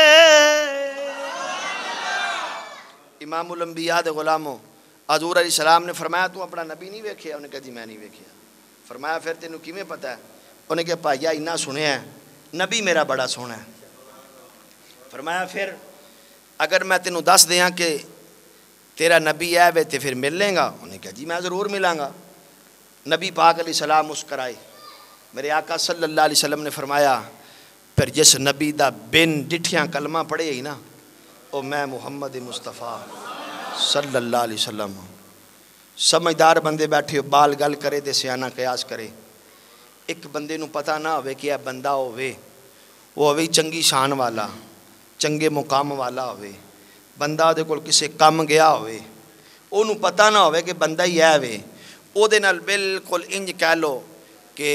امام الانبیاء دے غلاموں حضور علیہ السلام نے فرمایا تو اپنا نبی نہیں ویکھیا انہیں کہا جی میں نہیں ویکھیا فرمایا پھر تینوں کیویں پتہ ہے انہیں کہا پایا اتنا سنیا ہے نبی میرا بڑا سونا ہے فرمایا پھر اگر میں تینوں دس دیاں کہ تیرا نبی ہے وے تے پھر مل لیں گا انہیں کہا جی میں ضرور ملاں گا نبی پاک علیہ السلام مسکرائے میرے آقا صلی اللہ علیہ وسلم نے فرمایا پھر جس نبی دا بن ڈٹھیاں کلمہ پڑھے ہی نا او میں محمد مصطفیٰ صلی اللہ علیہ وسلم. سمجھدار بندے بیٹھے ہو بال گل کرے تے سیانہ قیاس کرے. ایک بندے نو پتہ نہ ہوئے کہ یہ بندہ ہوئے وہ ہوئے چنگی شان والا چنگے مقام والا ہوئے بندہ دے کول کسے کم گیا ہوئے او نو پتہ نہ ہوئے کہ بندہ ہی ہے ہوئے او دے نال بالکل انج کہہ لو کہ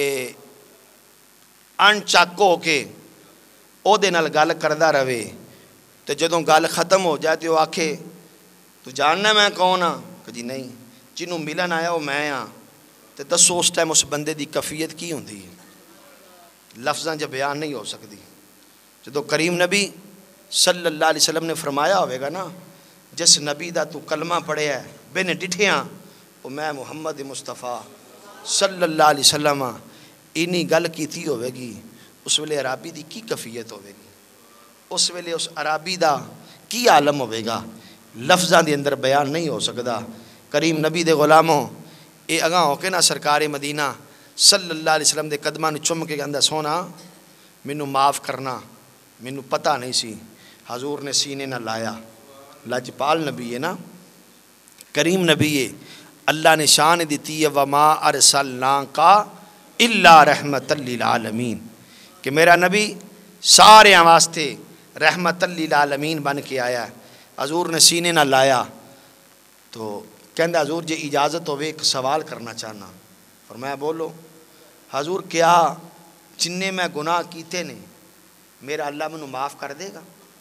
ان چک ہو کے او دے نال گل کردہ رہے تو جدوں گل ختم ہو جائے تو وہ آکھے تو جاننا میں کون ہاں کہ جی نہیں جنہوں ملن آیا وہ میں ہاں تو دسو اس ٹائم اس بندے دی کفیت کی ہوندی ہے لفظاں جب بیان نہیں ہو سکتی. جدو کریم نبی صلی اللہ علیہ وسلم نے فرمایا ہوئے گا نا جس نبی دا تو کلمہ پڑھے ہے بن ڈٹھیاں وہ میں محمد مصطفیٰ صلی اللہ علیہ وسلم اینی گل کیتی ہوئے گی اس ویلے عرابی دی کی کفیت ہوئے گی اس ویلے اس عرابی دا کی عالم ہوئے گا لفظاں دے اندر بیان نہیں ہو سکتا. کریم نبی دے غلاموں اے اگاں ہو کے نا سرکار مدینہ صلی اللہ علیہ وسلم دے قدمہ نو چم کے کہندا سونا مینوں معاف کرنا مینوں پتہ نہیں سی. حضور نے سینے نہ لایا لجپال نبی ہے نا کریم نبی ہے اللہ نے شان دیتی ہے وما ارسلناک الا رحمت للعالمین کہ میرا نبی سارے واسطے رحمت للعالمین بن کے آیا ہے. حضور نے سینے نہ لایا تو کہندہ حضور جی اجازت ہوئے ایک سوال کرنا چاہنا. فرمایا بولو. حضور کیا جننے میں گناہ کیتے نے میرا اللہ منو معاف کر دے گا؟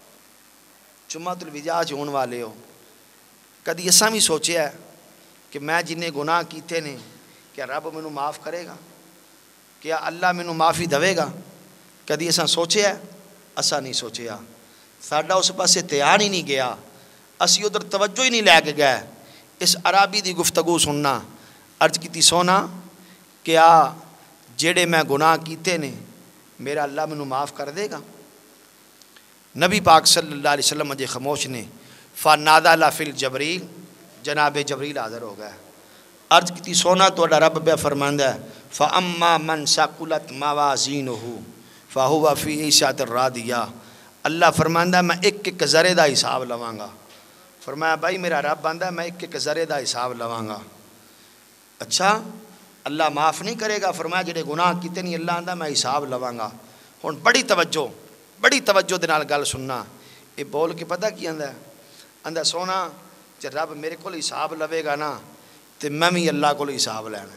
جمعۃ الوداع ہون والے ہو کدی ایسا بھی سوچیا ہے کہ میں جننے گناہ کیتے نے کیا رب منو معاف کرے گا؟ کیا اللہ منو معافی دے گا؟ کدی ایسا سوچیا ہے؟ ایسا نہیں سوچیا. ساڈا اس پاسے دھیان ہی نہیں گیا اسی ادھر توجہ ہی نہیں لے کے گئے. اس عرابی دی گفتگو سننا عرض کیتی سونا کیا جڑے میں گناہ کیتے نے میرا اللہ منو معاف کر دے گا؟ نبی پاک صلی اللہ علیہ وسلم مجھے خاموش نے فنادا لا فی الجبریل جناب جبریل حاضر ہو گیا. عرض کیتی سونا تہاڈا رب پہ فرماندا ہے فاما من ثقلت موازینہ فہو فی عیشۃ راضیہ. اللہ فرماندا میں ایک ایک ذرے دا حساب لواں گا. فرمایا بھائی میرا رب باندا میں ایک ایک ذرے دا حساب لواں گا. اچھا اللہ معاف نہیں کرے گا؟ فرمایا جڑے گناہ کیتے نہیں اللہ آندا میں حساب لواں گا. ہن بڑی توجہ بڑی توجہ دے نال گل سننا. یہ بول کے پتہ کی آندا ہے؟ آندا سونا جے رب میرے کول حساب لوے گا نا تے میں بھی اللہ کول حساب لینا.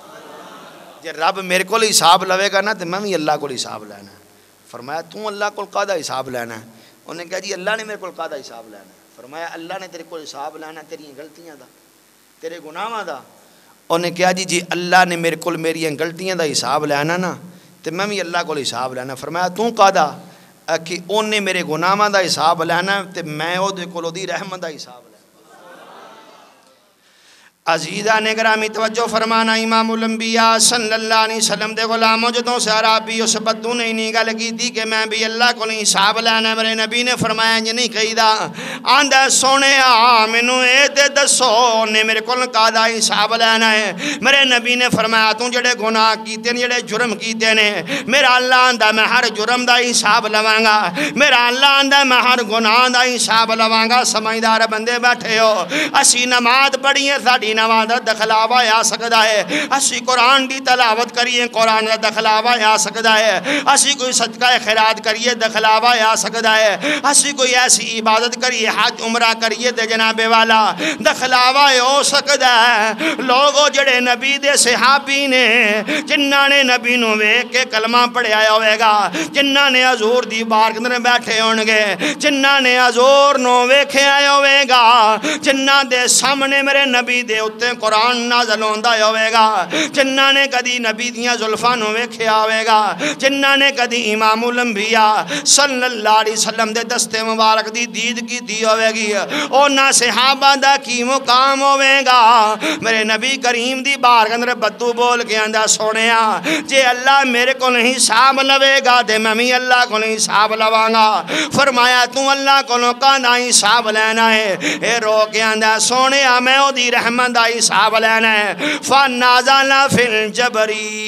جے رب میرے کول حساب لوے گا نا تے میں بھی اللہ کول حساب لینا. فرمایا تو اللہ کول قادا حساب لینا ہے؟ انہیں کہا جی اللہ نے میرے کول قادا حساب لینا ہے. فرمایا اللہ نے تیرے کول حساب لینا تیری غلطیاں دا تیرے گناہاں دا. انہیں کہا جی جی اللہ نے میرے کول میری غلطیاں دا حساب لینا نا تے میں بھی اللہ کول حساب لینا. فرمایا تو قادا کہ انہیں میرے گناہاں دا حساب لینا تے میں او دے کول دی رحمت دا حساب لینا. عزیزان گرامی توجہ فرمانا امام الانبیاء صلی اللہ علیہ وسلم دے غلاموں جدوں سے عرابی اس بدو نے نہیں گل کی تھی کہ میں بھی اللہ کو نہیں حساب لینا. میرے نبی نے فرمایا یہ نہیں کہی دا آندہ سونے آ مینوں اے تے دسو نے میرے کول قادا حساب لینا ہے. میرے نبی نے فرمایا تو جڑے گناہ کیتے نے جڑے جرم کیتے نے میرا اللہ آندہ میں ہر جرم دا حساب لواں گا. میرا اللہ آندہ میں ہر گناہ دا حساب لواں گا. سمجھدار بندے بیٹھے ہو اسی نماز پڑھیے ساڈی نماز دا دخلاوا آ سکتا ہے. اسی قرآن دی تلاوت کریے قرآن دا دخلاوا آ سکتا ہے. اسی کوئی صدقہ خیرات کریے دخلاوا آ سکتا ہے. اسی کوئی ایسی عبادت کریے حج عمرہ کریے تے جناب والا دخلاوا ہو سکتا ہے. لوگوں جڑے نبی دے صحابی نے جنہاں نے نبی نو ویکھ کے کلمہ پڑھیا ہوئے گا جنہاں نے حضور دی بارگاہ اندر بیٹھے ہون گے جنہاں نے حضور نو ویکھیا ہوئے گا جنہاں دے سامنے میرے نبی دے تے قرآن نازل ہوندا ہوئے گا جنہاں نے کدی نبی دیاں زلفاں نو ویکھیا ہوئے گا جنہاں نے کدی امام الانبیاء صلی اللہ علیہ وسلم دے دستے مبارک دی دید کی دی ہوئے گی اونا صحابہ دا کی مقام ہوئے گا. میرے نبی کریم دی بارگاہ اندر بدو بول کے آندا سونیا جے اللہ میرے کو نہیں حساب لوے گا تے میں بھی اللہ کو نہیں حساب لواں گا. فرمایا تو اللہ کو کہنا حساب لینا ہے. اے رو کے آندا سونیا میں او دی رحمت حساب لینا ہے. فنازلنا فی الجبریل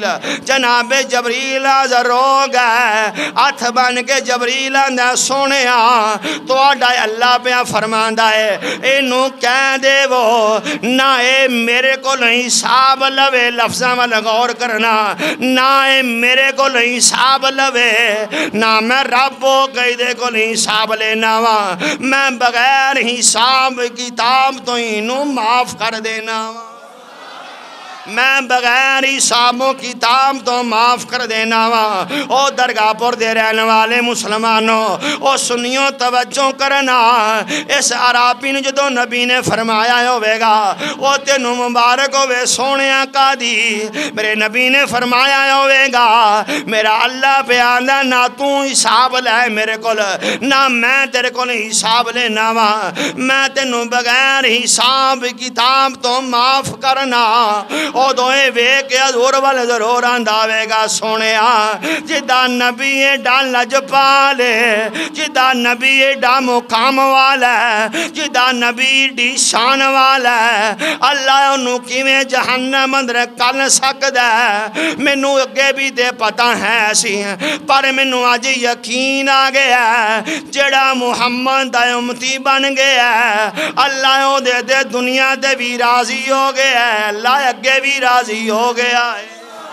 جبریل جناب جبریل حاضر ہو گئے ہاتھ بن کے جبریل آندا سونے تو اللہ پہ فرماندا ہے اینو کہہ دے وہ نہ اے میرے کو نہیں حساب لوے لفظاں والا غور کرنا نہ اے میرے کو نہیں حساب لوے نہ میں رب ہو گئی دے کو نہیں حساب لینا وا میں بغیر حساب کتاب تو اینو معاف کر دینا وا میں بغیر حسابوں کتاب تو معاف کر دینا وا او درگاہ پر دے رہنے والے مسلمانوں او سنیوں توجہ کرنا اس عرابی نے جدو نبی نے فرمایا ہوئے گا او تینوں مبارک ہوئے سونیاں کا دی میرے نبی نے فرمایا ہوئے گا میرا اللہ پہ آندہ نہ تو حساب لے میرے کول نہ میں تیرے کول حساب لینا وا میں تینوں بغیر حساب کتاب تو معاف کرنا او دوئے وے کے حضور والے ضرور انداوے گا سونے جدہ نبی ڈا لج پالے جدہ نبی ڈا مقام والا جدہ نبی ڈی شان والا اللہ انہوں کی میں جہنم اندر کل سکتا ہے میں نو اگے بھی دے پتا ہے ایسی پر میں نو آج یقین آگیا ہے جڑا محمد دا امتی بن گیا ہے اللہ دے دے دنیا دے بھی راضی ہو گیا ہے اللہ اگے بھی راضی ہو گیا ہے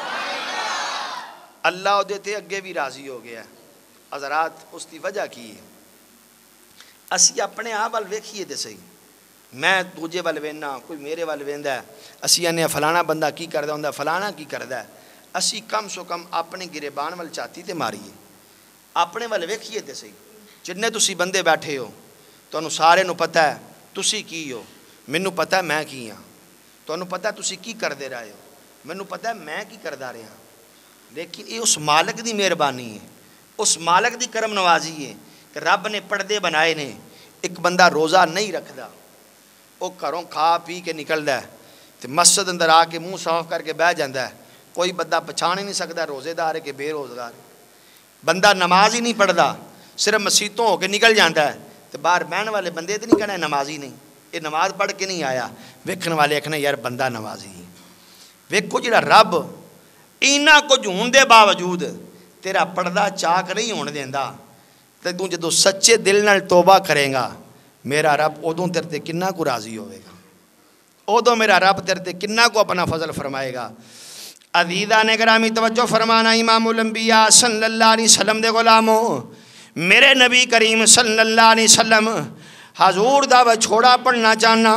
اللہ دیتے اگے بھی راضی ہو گیا ہے حضرات اس کی وجہ کی ہے اسی اپنے آپ وال ویکھیے دے صحیح میں دوجے وال وینا کوئی میرے وال ویندا ہے اسی انہیں فلانا بندہ کی کردہ ہوندا فلانا کی کردہ ہے اسی کم سو کم اپنے گریبان وال چاہتی تے ماریے اپنے وال ویکھیے دے صحیح جننے تسی بندے بیٹھے ہو تو انہوں سارے نو پتہ ہے تسی کی ہو منو پتہ ہے میں کی ہاں تو انہوں پتہ ہے تسی کی کر دے رہے ہو منو پتہ ہے میں کی کر دا رہے ہاں لیکن یہ اس مالک دی مہربانی ہے اس مالک دی کرم نوازی ہے کہ رب نے پردے بنائے نے ایک بندہ روزہ نہیں رکھ دا وہ گھروں کھا پی کے نکل دا ہے تو مسجد اندر آ کے منہ صاف کر کے بہ جاندہ ہے کوئی بندہ پہچان ہی نہیں سکتا روزے دار ہے کہ بے روزگار بندہ نماز ہی نہیں پڑھدا صرف مسیتوں ہو کے نکل جاندہ ہے تو باہر بہن والے بندے تو نہیں کہنا ہے نماز ہی نہیں یہ نماز پڑھ کے نہیں آیا ویکھن والے اکھنے یار بندہ نمازی ہے ویکھو جڑا رب اینا کچھ ہون دے باوجود تیرا پردہ چاک نہیں ہون دیندا تے تو جدو سچے دل نال توبہ کریں گا میرا رب ادوں تیرے تے کنا کو راضی ہوئے گا ادوں میرا رب تیرے تے کنا کو اپنا فضل فرمائے گا عزیزان گرامی توجہ فرمانا امام الانبیاء صلی اللہ علیہ وسلم دے غلاموں میرے نبی کریم صلی اللہ علیہ وسلم حضور دا وہ چھوڑا پڑھنا چاہنا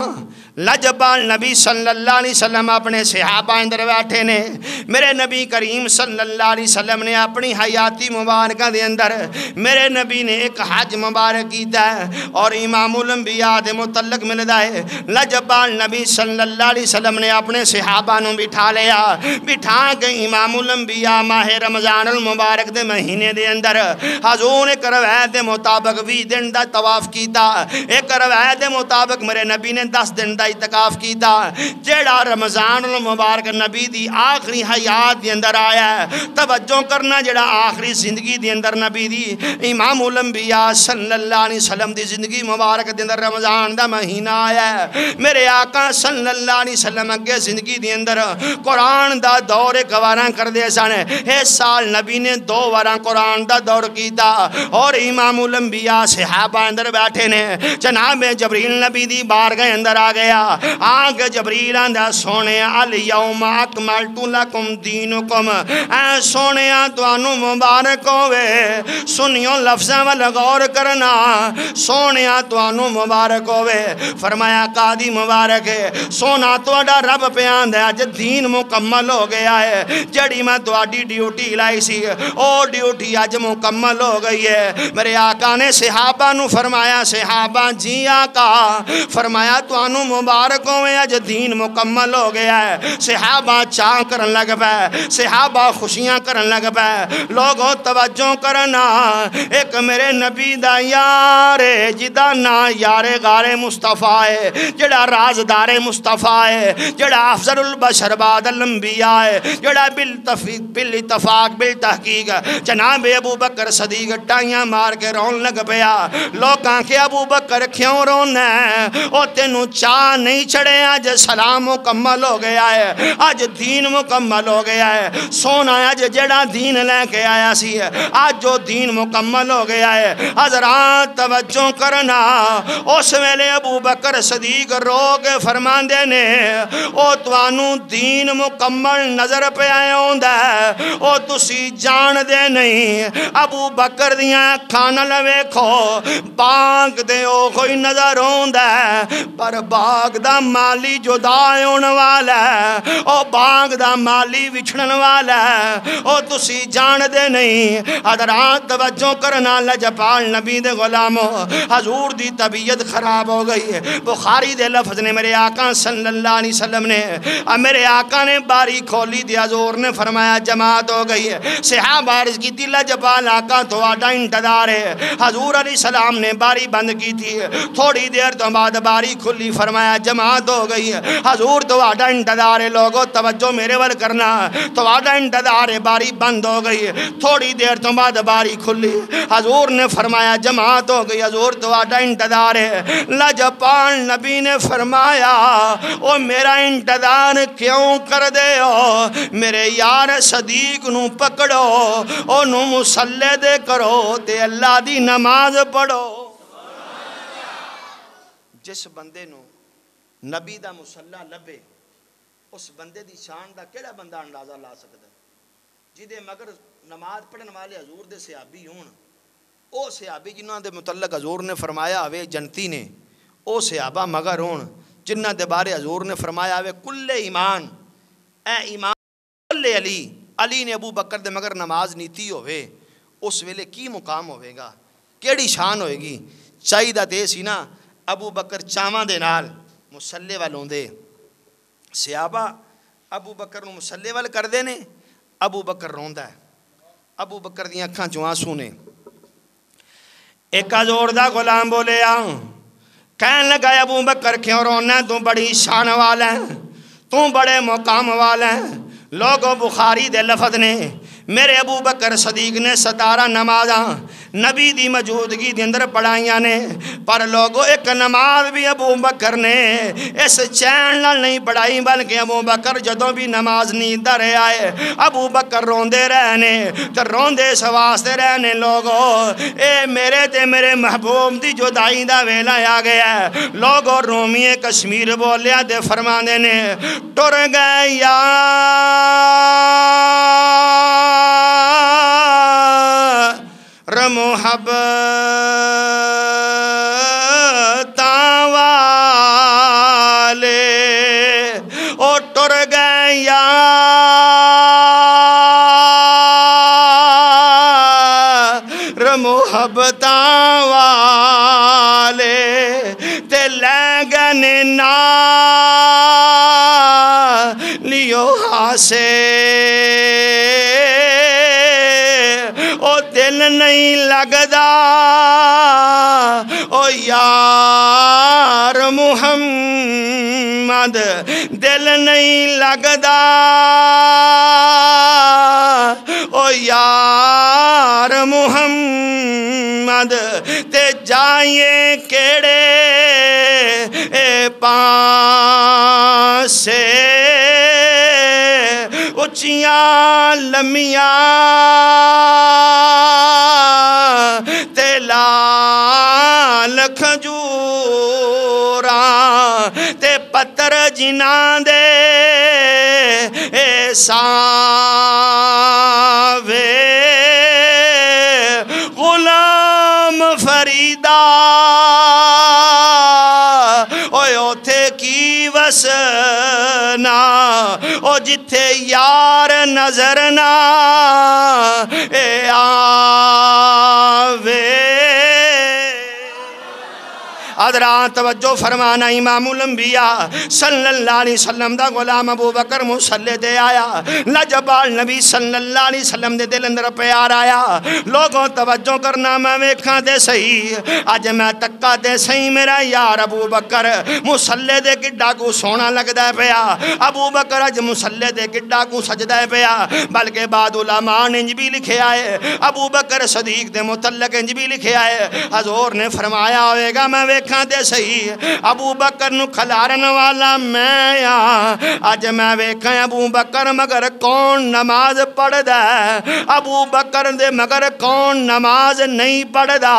لجبال نبی صلی اللہ علیہ وسلم اپنے صحابہ اندر بیٹھے نے میرے نبی کریم صلی اللہ علیہ وسلم نے اپنی حیاتی مبارکہ دے اندر میرے نبی نے ایک حج مبارک کیتا ہے اور امام الانبیاء دے متعلق ملدا ہے لجبال نبی صلی اللہ علیہ وسلم نے اپنے صحابہ نو بٹھا لیا بٹھا کے امام الانبیاء ماہ رمضان المبارک دے مہینے دے اندر حضور ایک روایت دے مطابق بھی دن دا طواف کیتا ایک روایت دے مطابق میرے نبی نے دس دن اعتکاف کیتا جیڑا رمضان المبارک نبی دی آخری حیات دی اندر آیا ہے توجہ کرنا جیڑا آخری زندگی دی اندر نبی دی امام الانبیاء صلی اللہ علیہ وسلم دی زندگی مبارک دی اندر رمضان دا مہینہ آیا ہے میرے آقا صلی اللہ علیہ وسلم اگے زندگی دی اندر قرآن دا دور گواراں کر دے سن اس سال نبی نے دو واراں قرآن دا دور کیتا اور امام الانبیاء صحابہ اندر بیٹھے نے جناب جبریل نبی دی بارگاہ اندر آ گیا آگے جبریل آندہ سونے الیوم اکملت لکم دینکم اے سونے توانو مبارک ہوئے سنیوں لفظاں والا غور کرنا سونے توانو مبارک ہوئے فرمایا قادی مبارک ہے سونا توڑا رب پہ آندہ آج دین مکمل ہو گیا ہے جڑی میں توڑی ڈیوٹی لائی سی او ڈیوٹی آج مکمل ہو گئی ہے میرے آقا نے صحابہ نو فرمایا صحابہ جی آقا فرمایا توانو مبارک ہوئے آج دین مکمل ہو گیا ہے صحابہ چاہ کرن لگ پہ صحابہ خوشیاں کرن لگ پہ لوگوں توجہ کرنا ایک میرے نبی دا یار جدا نا یار غار مصطفیٰ ہے جڑا رازدار مصطفیٰ ہے جڑا افضل البشر بعد الانبیاء ہے جڑا بالاتفاق بالتحقیق جناب ابو بکر صدیق ٹائیاں مار کے رون لگ پیا لوگاں کے ابو بکر کیوں رونا ہے او تینوں چاہ چاند نہیں چڑھے اج سلام مکمل ہو گیا ہے اج دین مکمل ہو گیا ہے سونا اج جڑا دین لے کے آیا سی اج جو دین مکمل ہو گیا ہے حضرات توجہ کرنا اس ویلے ابو بکر صدیق رو کے فرماندے نے او توانوں دین مکمل نظر پہ آئے ہوندا ہے او تسی جان دے نہیں ابو بکر دیاں کھانا لویکھو باغ دے او کوئی نظر ہوندا ہے پر باغ دا مالی جدا ہون والا ہے او باغ دا مالی وچھڑن والا ہے او تسی جان دے نہیں حضرات توجہ کرنا لجپال نبی دے غلاموں حضور دی طبیعت خراب ہو گئی ہے بخاری دے لفظ نے میرے آقا صلی اللہ علیہ وسلم نے میرے آقا نے باری کھولی دی حضور نے فرمایا جماعت ہو گئی ہے صحابہ عرض کی تھی لجپال آقا تو آڈا انتظار ہے حضور علیہ السلام نے باری بند کی تھی تھوڑی دیر تو بعد باری کھلی فرمایا جماعت ہو گئی ہے حضور تو آڈا انتظار ہے لوگوں توجہ میرے ور کرنا تو آڈا انتظار ہے باری بند ہو گئی ہے تھوڑی دیر تو بعد باری کھلی حضور نے فرمایا جماعت ہو گئی حضور تو آڈا انتظار ہے لجپال نبی نے فرمایا او میرا انتظار کیوں کر دے ہو میرے یار صدیق نو پکڑو او نو مسلح دے کرو تے اللہ دی نماز پڑھو جس بندے نو نبی دا مسلح لبے اس بندے دی شان دا کیڑا بندہ اندازہ لا سکتا ہے جدے مگر نماز پڑھن والے حضور دے صحابی ہون او صحابی جنہاں دے متعلق حضور نے فرمایا ہوئے جنتی نے او صحابہ مگر ہون جنہ دے بارے حضور نے فرمایا ہوئے کل ایمان اے ایمان کل علی علی نے ابو بکر دے مگر نماز نیتی ہوئے اس ویلے کی مقام ہوئے گا کیڑی شان ہوئے گی چاہی دا دے سی نا ابو بکر چاواں دے نال مسلح والوں دے صحابہ ابو بکر نو مسلح وال کر دے نے ابو بکر روندا ہے ابو بکر دیاں اکھاں چوں آنسو نے ایک حضور دا غلام بولے آؤں کہن لگا ابو بکر کیوں رونا تو بڑی شان والا ہے تو بڑے مقام والا ہے لوگوں بخاری دے لفظ نے میرے ابو بکر صدیق نے ستارہ نمازاں نبی دی موجودگی دے اندر پڑھائیاں نے پر لوگوں ایک نماز بھی ابو بکر نے اس چین نال نہیں پڑھائی بلکہ ابو بکر جدوں بھی نماز نیند رہے آئے ابو بکر روندے رہنے تے روندے سواستے رہنے لوگوں اے میرے تے میرے محبوب دی جدائی دا ویلا آ گیا ہے لوگوں رومی کشمیر بولیا تے فرماندے نے ٹر گئے یار محبت والے او ٹر گئے یار محبت والے تے لے گنے نا لیو ہاسے او دل نہیں لگدا او یار محمد دل نہیں لگدا او یار محمد تے جائیں کیڑے اے پاسے اچیاں لمیاں تے لال کھجوراں تے پتر جناں دے اے ساوے غلام فریدہ اوے اوتھے کی وسنا او جتھے یار نظر نہ اے آوے حضرات توجہ فرمانا امام الانبیاء صلی اللہ علیہ وسلم دا غلام ابو بکر مسلح دے آیا لجبال نبی صلی اللہ علیہ وسلم دے دل اندر پیار آیا لوگوں توجہ کرنا میں ویکھاں دے صحیح اج میں تکا دے صحیح میرا یار ابو بکر مسلح دے کڈا کو سونا لگدا پیا ابو بکر اج مسلح دے کڈا کو سجدا پیا بلکہ بعد علماء نے انج بھی لکھیا ہے ابو بکر صدیق دے متعلق انج بھی لکھیا ہے حضور نے فرمایا ہوئے گا میں ویکھاں ویکھاں تے صحیح ابو بکر نو کھلارن والا میں آ اج میں ویکھاں ابو بکر مگر کون نماز پڑھدا ہے ابو بکر دے مگر کون نماز نہیں پڑھدا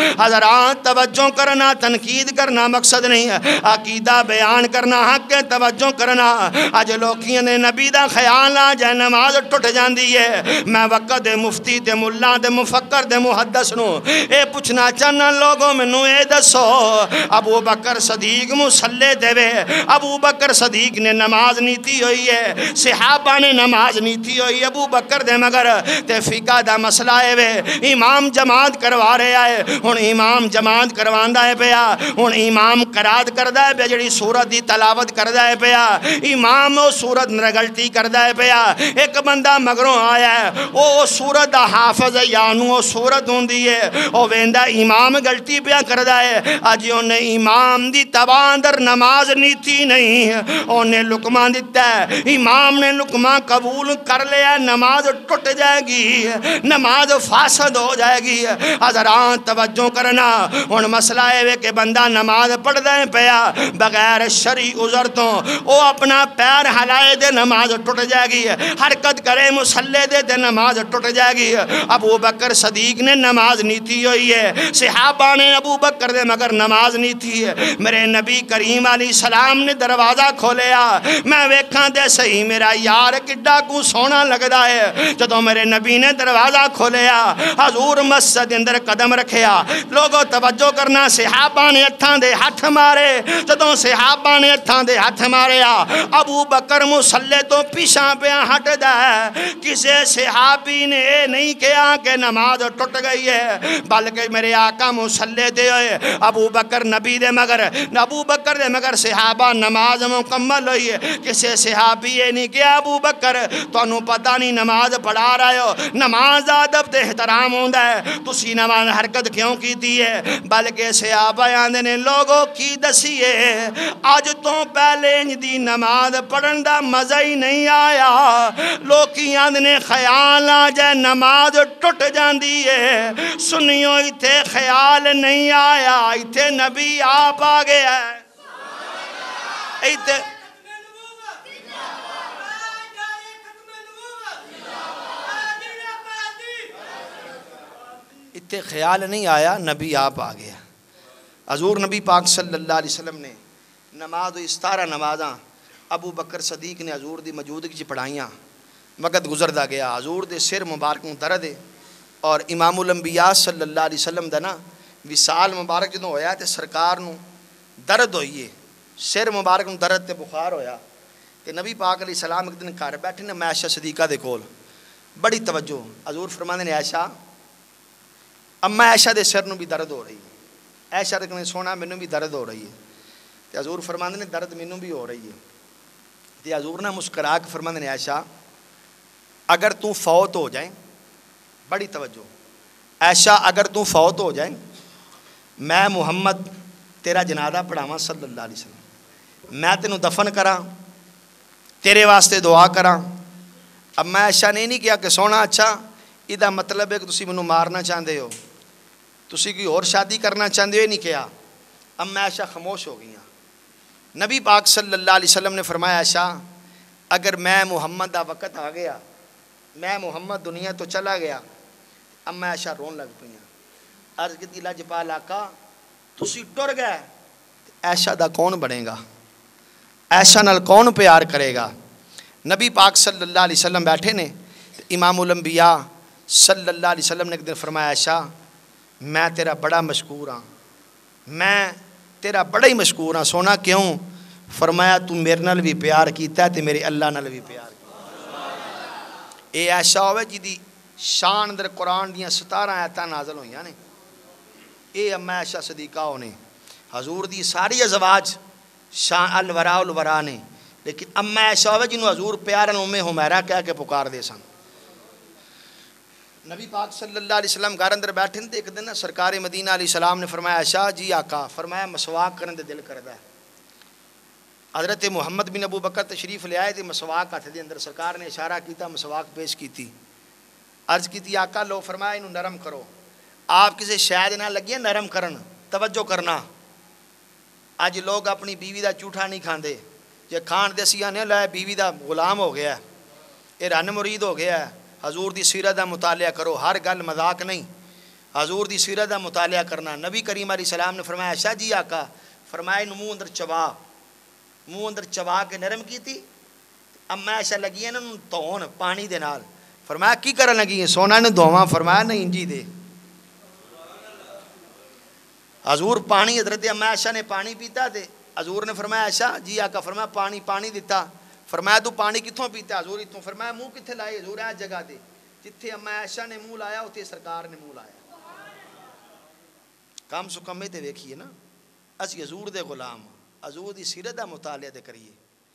حضرات توجہ کرنا تنقید کرنا مقصد نہیں ہے عقیدہ بیان کرنا حق توجہ کرنا اج لوکیاں نے نبی دا خیال آ جائے نماز ٹوٹ جاندی ہے میں وقت دے مفتی تے ملا دے مفکر دے محدث نو اے پوچھنا چاہنا لوگوں مینوں اے دسو ابو بکر صدیق مصلی دے وے ابو بکر صدیق نے نماز نیتی ہوئی ہے صحابہ نے نماز نیتی ہوئی ابو بکر دے مگر تے فقہ دا مسئلہ ہے وے امام جماعت کروا رہا ہے ہن امام جماعت کرواندا ہے پیا ہن امام قرات کردا ہے پیا جڑی سورت دی تلاوت کردا ہے پیا امام او سورت نہ غلطی کردا ہے پیا ایک بندہ مگروں آیا ہے او سورت دا حافظ ہے یا نو او سورت ہوندی ہے او ویندا امام غلطی پیا کردا ہے اج اونے امام دی تباہ اندر نماز نیتی نہیں اونے لقمہ دتا ہے امام نے لقمہ قبول کر لیا نماز ٹوٹ جائے گی نماز فاسد ہو جائے گی حضرات توجہ کرنا ہن مسئلہ ہے کہ بندہ نماز پڑھدا ہے پیا بغیر شرعی عذر تو او اپنا پیر ہلائے دے نماز ٹوٹ جائے گی حرکت کرے مصلی دے دے نماز ٹوٹ جائے گی ابو بکر صدیق نے نماز نیتی ہوئی ہے صحابہ نے ابو بکر دے مگر نماز نیتی ہے میرے نبی کریم علیہ السلام نے دروازہ کھولیا میں ویکھاں دے صحیح میرا یار کڈا کو سونا لگدا ہے جدوں میرے نبی نے دروازہ کھولیا حضور مسجد اندر قدم رکھیا لوگوں توجہ کرنا صحابہ نے ہتھاں دے ہاتھ مارے جدوں صحابہ نے ہتھاں دے ہاتھ ماریا ابو بکر مصلی تو پیچھے پیا ہٹدا ہے کسے صحابی نے اے نہیں کہا کہ نماز ٹوٹ گئی ہے بلکہ میرے آقا مصلی دے ہوئے ابو بکر نبی دے مگر ابو بکر دے مگر صحابہ نماز مکمل ہوئی ہے کسے صحابی یہ نہیں کہا ابو بکر تانوں پتہ نہیں نماز پڑھا رہے ہو نماز ادب تے احترام ہوندا ہے تسی نماز حرکت کیوں کیتی ہے بلکہ صحابہ آندے نے لوگوں کی دسیے اج تو پہلے انج دی نماز پڑھن دا مزہ ہی نہیں آیا لوکی آندے نے خیال آ جائے نماز ٹوٹ جاندی ہے سنیو ایتھے خیال نہیں آیا ایتھے نبی آپ آ گیا ہے ایتھے ایتھے خیال نہیں آیا نبی آپ آ گیا حضور نبی پاک صلی اللہ علیہ وسلم نے نماز و ستارہ نمازاں ابو بکر صدیق نے حضور دی موجودگی چ پڑھائیاں وقت گزردا گیا حضور دے سر مبارک نوں درد ہے اور امام الانبیاء صلی اللہ علیہ وسلم دا نا وصال مبارک جدوں ہویا تے سرکار نوں درد ہوئی ہے سر مبارک نوں درد تے بخار ہویا تے نبی پاک علیہ السلام ایک دن گھر بیٹھے نے عائشہ صدیقہ دے کول بڑی توجہ حضور فرماندے نے عائشہ اما عائشہ دے سر نوں بھی درد ہو رہی ہے عائشہ نے سونا مینوں بھی درد ہو رہی ہے تے حضور فرماندے نے درد مینوں بھی ہو رہی ہے تے حضور نے مسکرا کے فرماندے نے عائشہ اگر تو فوت ہو جائیں بڑی توجہ عائشہ اگر تو فوت ہو جائیں میں محمد تیرا جنازہ پڑھاواں صلی اللہ علیہ وسلم میں تینوں دفن کراں تیرے واسطے دعا کراں اب میں عائشہ نے نہیں کیا کہ سونا اچھا یہ مطلب ہے کہ تسی مینوں مارنا چاہتے ہو تسی کوئی اور شادی کرنا چاہتے ہو یہ نہیں کیا اب میں عائشہ خاموش ہو گئی ہوں نبی پاک صلی اللہ علیہ وسلم نے فرمایا عائشہ اگر میں محمد دا وقت آ گیا میں محمد دنیا تو چلا گیا اب میں عائشہ رون لگ پئی ہوں عرض کیتی لاجپال آقا تسی ٹر گئے عائشہ دا کون بنے گا عائشہ نال کون پیار کرے گا نبی پاک صلی اللہ علیہ وسلم بیٹھے نے امام الانبیاء صلی اللہ علیہ وسلم نے ایک دن فرمایا عائشہ میں تیرا بڑا مشکور ہاں میں تیرا بڑا ہی مشکور ہاں سونا کیوں فرمایا تو میرے نال بھی پیار کیتا ہے تے میرے اللہ نال بھی پیار کیتا اے عائشہ ہوئے جی دی شان اندر قرآن دیاں ستارہ آیتاں نازل ہوئیاں نے اے اما عائشہ صدیقہ ہونے حضور دی ساری ازواج شان الورا الورا نے لیکن اما عائشہ ہوئے جنہوں حضور پیارن ام حمیرہ کہہ کے پکار دے سن نبی پاک صلی اللہ علیہ وسلم گھر اندر بیٹھے تھے ایک دن سرکار مدینہ علیہ السلام نے فرمایا عائشہ جی آقا فرمایا مسواک کرنے دے دل کردا ہے حضرت محمد بن ابو بکر تشریف لے آئے تھے مسواک ہاتھ دے اندر سرکار نے اشارہ کیتا مسواک پیش کیتی عرض کیتی آقا لو فرمایا انہوں نرم کرو آپ کسی شاید نہ لگی نرم کرن توجہ کرنا اج لوگ اپنی بیوی دا جھوٹا نہیں کھاندے، جے کھان دے سیاں نے لے بیوی دا غلام ہو گیا ہے، یہ رن مرید ہو گیا ہے۔ حضور دی سیرت دا مطالعہ کرو، ہر گل مذاق نہیں، حضور دی سیرت دا مطالعہ کرنا۔ نبی کریم علیہ السلام نے فرمایا عائشہ جی آقا فرمایا منہ اندر چبا، منہ اندر چبا کے نرم کی تھی، اما عائشہ لگی ہے نا دھون پانی دے نال، فرمایا کی کرن لگی ہے؟ سونا نے دھواں، فرمایا نہیں انجی دے۔ حضور پانی حضرت اما عائشہ نے پانی پیتا تھے، حضور نے فرمایا عائشہ جی آقا فرمایا پانی پانی دیتا، فرمایا تو پانی کتھوں پیتا؟ حضور اتوں، فرمایا منہ کتھے لائے؟ حضور ہے جگہ دے جتھے اما عائشہ نے منہ لایا اتھے سرکار نے منہ لایا۔ کام سکمے تے ویکھیے نا، اسی حضور دے غلام، حضور دی سیرت دا مطالعہ تے کریے۔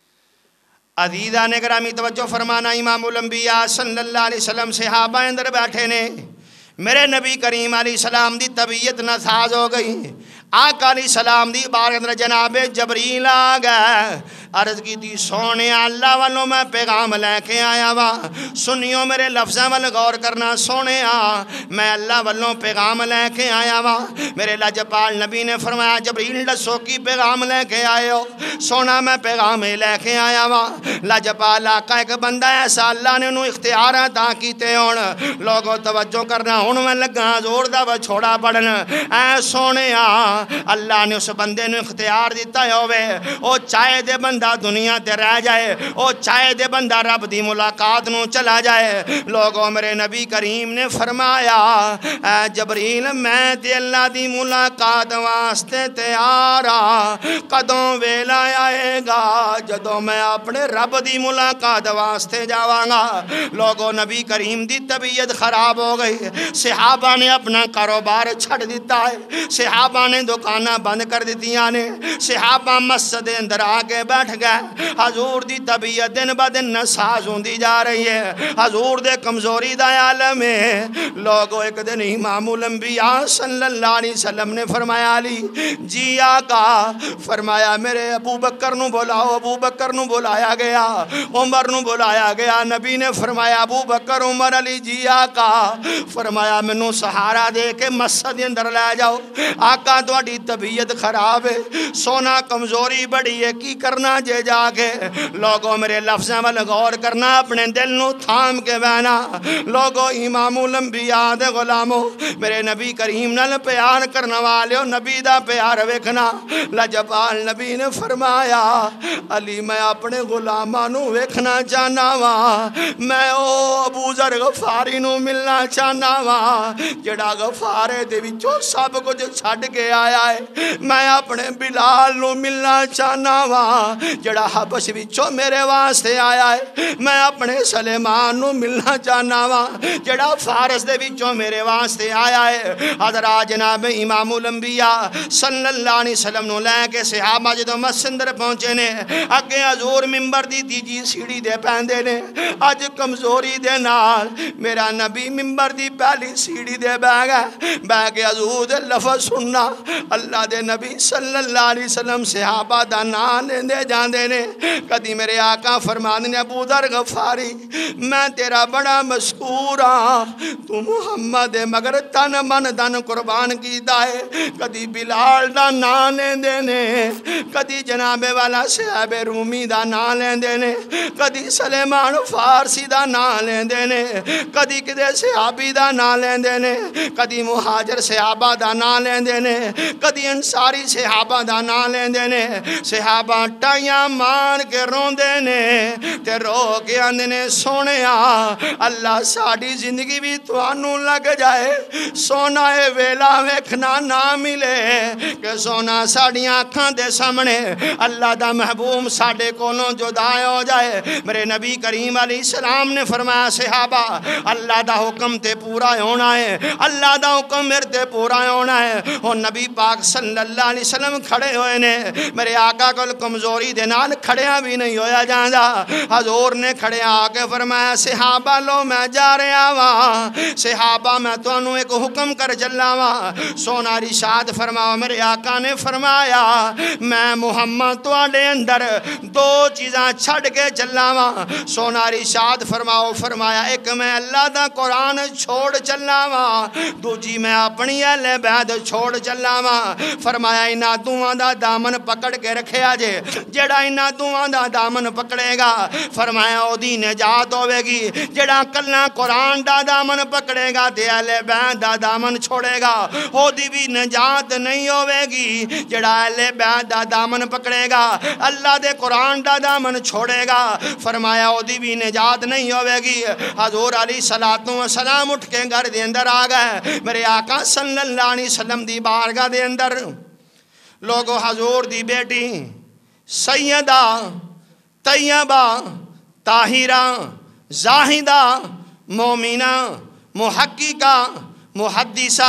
عزیزان گرامی توجہ فرمانا، امام الانبیاء صلی اللہ علیہ وسلم صحابہ اندر بیٹھے نے، میرے نبی کریم علیہ السلام دی طبیعت ناساز ہو گئی، آقا علیہ السلام دی بارگاہ اندر جناب جبریل آ گئے، عرض کی تھی سونے اللہ والوں میں پیغام لے کے آیا وا، سنیو میرے لفظاں وال غور کرنا سونے آ، میں اللہ والوں پیغام لے کے آیا وا۔ میرے لاجپال نبی نے فرمایا جبریل دسو کی پیغام لے کے آئے ہو؟ سونا میں پیغام لے کے آیا وا، لاجپال آقا ایک بندہ ایسا اللہ نے انہوں اختیار عطا کیتے ہون، لوگوں توجہ کرنا، ہن میں لگا زور دا چھوڑا پڑھن، اے سونے آ اللہ نے اس بندے نے اختیار دیتا ہوئے، او چاہے دے بندہ دنیا تے رہ جائے، او چاہے دے بندہ رب دی ملاقات نو چلا جائے۔ لوگوں میرے نبی کریم نے فرمایا اے جبریل میں تے اللہ دی ملاقات واسطے تیارا، کدوں ویلا آئے گا جدوں میں اپنے رب دی ملاقات واسطے جاواں گا۔ لوگوں نبی کریم دی طبیعت خراب ہو گئی، صحابہ نے اپنا کاروبار چھڑ دیتا ہے، صحابہ نے دکانہ بند کر دیتیاں نے، صحابہ مسجد اندر آگے بیٹھ گئے، حضور دی طبیعت دن با دن ناساز ہوندی جا رہی ہے، حضور دے کمزوری دا عالم ہے۔ لوگوں ایک دن امام الانبیاء صلی اللہ علیہ وسلم نے فرمایا علی جی آقا، فرمایا میرے ابو بکر نو بلاؤ، ابو بکر نو بلایا گیا، عمر نو بلایا گیا، نبی نے فرمایا ابو بکر عمر علی جی آقا، فرمایا منو سہارا دے کے مسجد اندر لے جاؤ، آقا تواڈی طبیعت خراب ہے، سونا کمزوری بڑی ہے، کی کرنا جے جا کے؟ لوگوں میرے لفظاں وال غور کرنا، اپنے دل نو تھام کے بہنا۔ لوگوں امام الانبیاء دے غلاموں، میرے نبی کریم نال پیار کرنا والیو، نبی دا پیار ویکھنا۔ لاجپال نبی نے فرمایا علی میں اپنے غلاماں نو ویکھنا چاہنا وا، میں او ابو ذر غفاری نو ملنا چاہنا وا جڑا غفارے دے وچوں سب کچھ چھڈ کے آیا ہے، میں اپنے بلال نو ملنا چاہنا وا جڑا حبش وچوں میرے واسطے آیا ہے، میں اپنے سلیمان نو ملنا چاہنا وا جڑا فارس دے وچوں میرے واسطے آیا ہے۔ حضرات جناب امام الانبیاء صلی اللہ علیہ وسلم نو لے کے صحابہ جدوں مسجد اندر پہنچے نے، اگے حضور منبر دی تیجی سیڑھی دے پیندے نے، اج کمزوری دے نال میرا نبی منبر دی پہلی سیڑھی دے بہ گئے، بہ کے حضور دے لفظ سننا، اللہ دے نبی صلی اللہ علیہ وسلم صحابہ دا نام لیندے جاندے نے۔ کدی میرے آقا فرماندے نے ابو ذر غفاری میں تیرا بڑا مشکور ہاں، تو محمد دے مگر تن من دن قربان کیتا ہے۔ کدی بلال دا نام لیندے نے، کدی جناب والا صحاب رومی دا نام لیندے نے، کدی سلیمان فارسی دا نام لیندے نے، کدی کدے صحابی دا نام لیندے نے، کدی مہاجر صحابہ دا نام لیندے نے، کدی انصاری صحابہ دا نام لیندے نے۔ صحابہ ٹائیاں مان کے روندے نے تے رو کے آندے نے سونیا اللہ ساڑی زندگی بھی توانوں لگ جائے، سونا اے ویلا ویکھنا نہ ملے کہ سونا ساڑیاں آنکھاں دے سامنے اللہ دا محبوب ساڑے کولوں جدا ہو جائے۔ میرے نبی کریم علیہ السلام نے فرمایا صحابہ اللہ دا حکم تے پورا ہونا ہے، اللہ دا حکم میرے تے پورا ہونا ہے۔ اور نبی پاک صلی اللہ علیہ وسلم کھڑے ہوئے نے، میرے آقا کل کمزوری دے نال کھڑیاں بھی نہیں ہویا جاندا، حضور نے کھڑے آ کے فرمایا صحابہ لو میں جا رہا وا، صحابہ میں تانوں ایک حکم کر چلا وا، سونا رشاد فرماؤ۔ میرے آقا نے فرمایا میں محمد تواڈے اندر دو چیزاں چھڑ کے چلا وا، سونا رشاد فرماؤ، فرمایا ایک میں اللہ دا قرآن چھوڑ چلا وا، دوجی میں اپنی اہل بیت چھوڑ چلا وا۔ وا فرمایا انہاں دوواں دا دامن پکڑ کے رکھیا جے جڑا انہاں دوواں دا دامن پکڑے گا فرمایا او دی نجات ہوے گی جڑا کلا قرآن دا دامن پکڑے گا تے اہل بیت دا دامن چھوڑے گا او دی بھی نجات نہیں ہوے گی جڑا اہل بیت دا دامن پکڑے گا اللہ دے قرآن دا دامن چھوڑے گا فرمایا او دی بھی نجات نہیں ہوے گی حضور علیہ الصلوۃ والسلام اٹھ کے گھر دے اندر آ گئے میرے آقا صلی اللہ علیہ وسلم دی بارگاہ دے اندر لوگو حضور دی بیٹی سیدہ طیبہ طاہرہ زاہدہ مومنہ محققہ محدثہ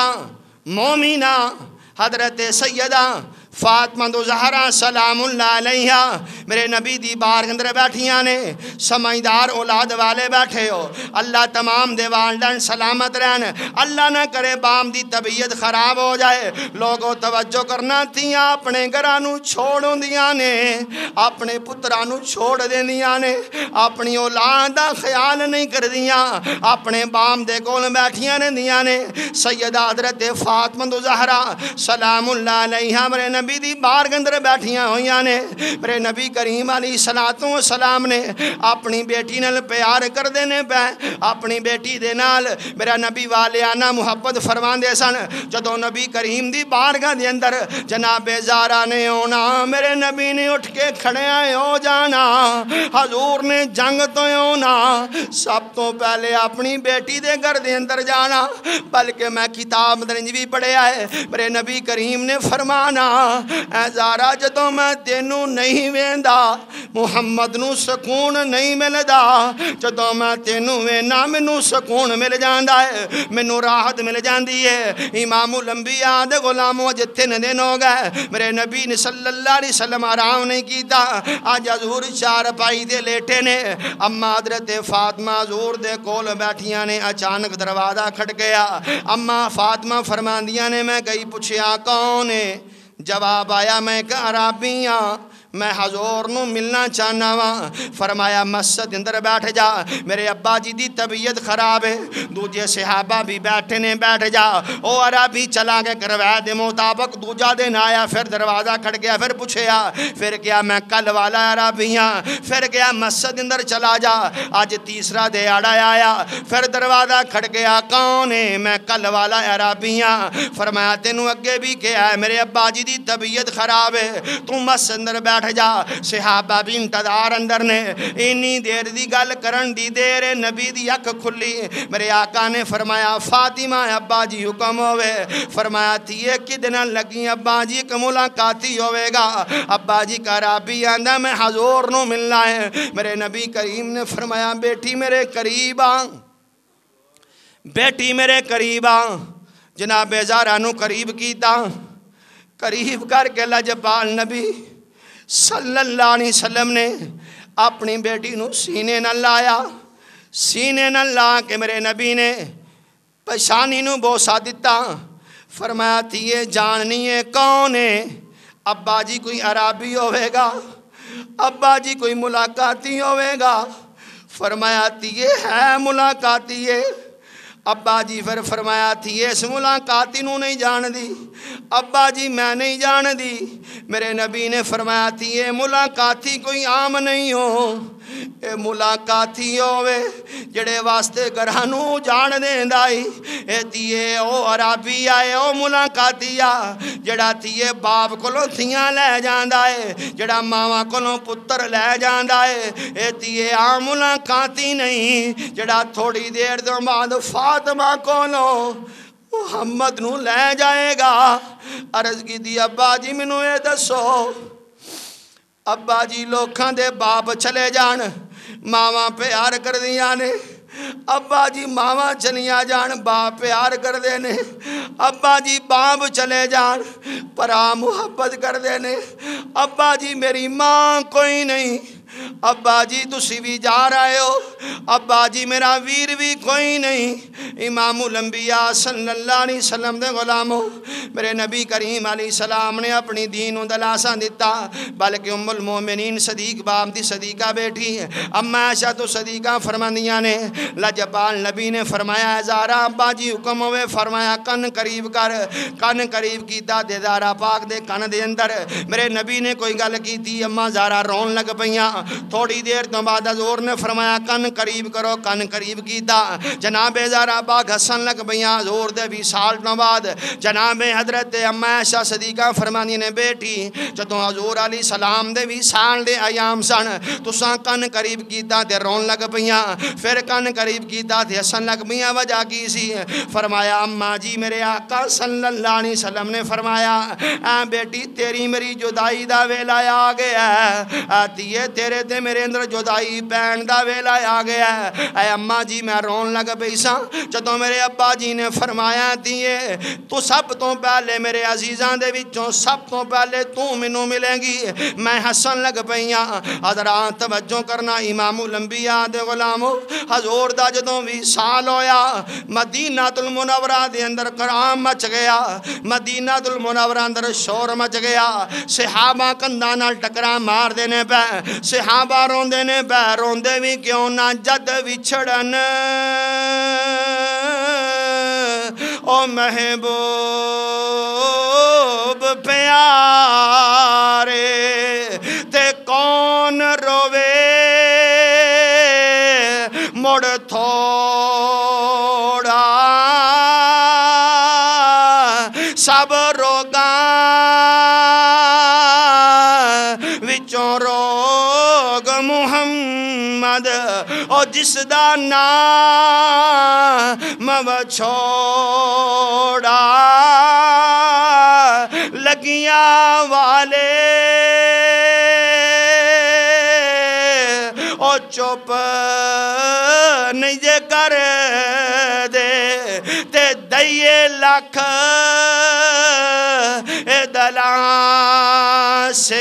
مومنہ حضرت سیدہ فاطمہ زہرا سلام اللہ علیہ میرے نبی دی بار کے اندر بیٹھیاں نے سمجھدار اولاد والے بیٹھے ہو اللہ تمام دے والدین سلامت رہن اللہ نہ کرے بام دی طبیعت خراب ہو جائے لوگوں توجہ کرنا تھیاں اپنے گھرانو چھوڑوں دیاں نے اپنے پترانو چھوڑ دیاں نے اپنی اولاد دا خیال نہیں کر دیاں اپنے بام دے کول بیٹھیاں نے دیاں نے سیدہ حضرت فاطمہ زہرا سلام اللہ علیہ میرے نبی نبی دی بار کے اندر بیٹھیاں ہویاں نے میرے نبی کریم علیہ الصلوۃ والسلام نے اپنی بیٹی نال پیار کر دینے پہ اپنی بیٹی دے نال میرا نبی والیانہ محبت فرماندے سن جدوں نبی کریم دی بارگاہ دے اندر جناب زہرا نے ہونا میرے نبی نے اٹھ کے کھڑے آئے ہو جانا حضور نے جنگ تو ہونا سب تو پہلے اپنی بیٹی دے گھر دے اندر جانا بلکہ میں کتاب درنج بھی پڑھیا ہے میرے نبی کریم نے فرمانا اے زہرا جدوں میں تینوں نہیں ویندا محمد نو سکون نہیں ملدا جدوں میں تینوں وینا مینوں سکون مل جاندا ہے مینوں راحت مل جاندی ہے امام الانبیاء دے غلاموں جتھے دن ہو گئے میرے نبی نے صلی اللہ علیہ وسلم آرام نہیں کیتا آج حضور چار پائی دے لیٹے نے اما حضرت فاطمہ حضور دے کول بیٹھیاں نے اچانک دروازہ کھٹ گیا اما فاطمہ فرماندیاں نے میں گئی پوچھیا کون ہے جواب آیا میں کہ عربی ہاں میں حضور نو ملنا چاہنا وا فرمایا مسجد اندر بیٹھ جا میرے ابا جی دی طبیعت خراب ہے دوجے صحابہ بھی بیٹھے نے بیٹھ جا او عربی چلا کے کروائے دے مطابق دوجا دن آیا پھر دروازہ کھٹ گیا پھر پوچھیا پھر کیا میں کل والا عربی ہاں پھر کیا مسجد اندر چلا جا آج تیسرا دیہڑا آیا پھر دروازہ کھٹ گیا کون ہے میں کل والا عربی ہاں فرمایا تینوں اگے بھی کیا ہے میرے ابا جی دی طبیعت خراب ہے تو مسجد اندر بیٹھ جا صحابہ بھی انتظار اندر نے انی دیر دی گل کرن دی دیر نبی دی اکھ کھلی میرے آقا نے فرمایا فاطمہ ابا جی حکم ہوئے فرمایا تیے کدنا لگی ابا جی کا ملاقاتی ہوئے گا ابا جی کا رابی آندہ میں حضور نو ملنا ہے میرے نبی کریم نے فرمایا بیٹی میرے قریب آ بیٹی میرے قریب آ جناب زہرا نو قریب کیتا قریب کر کے لجپال نبی صلی اللہ علیہ وسلم نے اپنی بیٹی نو سینے نہ لایا سینے نہ لا کے میرے نبی نے پیشانی نو بوسا دیتا فرمایا تیے جاننی ہے کون ہے ابا جی کوئی عربی ہوئے گا ابا جی کوئی ملاقاتی ہوئے گا فرمایا تیے ہے ملاقاتی ہے ابا جی پھر فرمایا تھی اس ملاقاتی نو نہیں جان دی ابا جی میں نہیں جان دی میرے نبی نے فرمایا تھی یہ ملاقاتی کوئی عام نہیں ہو اے ملاقاتی ہوئے جڑے واسطے گرانو جان دین دائی اے تیے او عربی آئے او ملاقاتی آ جڑا تیے باپ کلو تھیاں لے جان دائے جڑا ماما کلو پتر لے جان دائے اے تیے عام ملاقاتی نہیں جڑا تھوڑی دیر دو بعد فاطمہ کولو محمد نو لے جائے گا عرض کی دی ابا جی منو اے دسو ابا جی لوکھاں دے باپ چلے جان ماما پیار کر دیا نے ابا جی ماما چلیا جان باپ پیار کر دینے ابا جی باپ چلے جان پرا محبت کر دینے ابا جی میری ماں کوئی نہیں ابا جی تسی بھی جا رہے ہو، ابا جی میرا ویر بھی کوئی نہیں۔ امام الانبیاء صلی اللہ علیہ وسلم دے غلامو، میرے نبی کریم علیہ السلام نے اپنی دین و دلاسہ دیتا، بلکہ ام المومنین صدیق باب دی صدیقہ بیٹھی اما عائشہ تو صدیقہ فرماندیاں نے لجپال نبی نے فرمایا زہرا ابا جی حکم ہوئے، فرمایا کن قریب کر، کن قریب کیتا دے زہرا پاک دے کن دے اندر میرے نبی نے کوئی گل کی تھی، اما زہرا رون لگ پئیاں۔ تھوڑی دیر تو بعد حضور نے فرمایا کن قریب کرو، کن قریب کیتا، جناب زہرا پاک ہسن لگ پئیاں۔ حضور دے بھی سال تو بعد جناب حضرت اما عائشہ صدیقہ فرمانی نے بیٹھی جدوں حضور علیہ السلام دے بھی سال دے ایام سن، تساں کن قریب کیتا تے رون لگ پئیاں، پھر کن قریب کیتا تے ہسن لگ پئیاں، وجہ کی سی؟ فرمایا اما جی میرے آقا صلی اللہ علیہ وسلم نے فرمایا اے بیٹی تیری میری جدائی دا ویلا آ گیا ہے، آتی ہے تیرے تے میرے اندر جدائی پین دا ویلا آ گیا ہے۔ اے اما جی میں رون لگ پئی ساں جدوں میرے ابا جی نے فرمایا تیے تو سب تو پہلے میرے عزیزاں دے وچوں سب تو پہلے تو مینوں ملے گی، میں ہسن لگ پئیاں۔ حضرات توجہ کرنا امام الانبیاء دے غلامو، حضور دا جدوں بھی سال ہویا مدینہ المنورہ دے اندر کرام مچ گیا، مدینہ المنورہ اندر شور مچ گیا، صحابہ کندھاں نال ٹکرا مار دینے پہ، صحابہ روندے نے پہ، روندے بھی کیوں نہ جد وچھڑن او محبوب پیارے تے کون روے مڑ تھوڑا سب روگاں وچوں روگ محمد او جس دا نام چھوڑا لگیاں والے او چپ نہیں جے کر دے تے دئیے لکھ دلان سے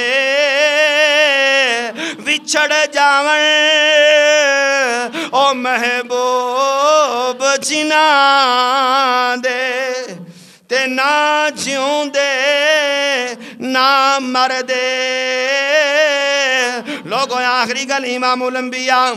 وچھڑ جاون او محبوب جنا دے تے نہ جیوں دے نہ مر دے۔ لوگوں آخری گل امام الانبیاء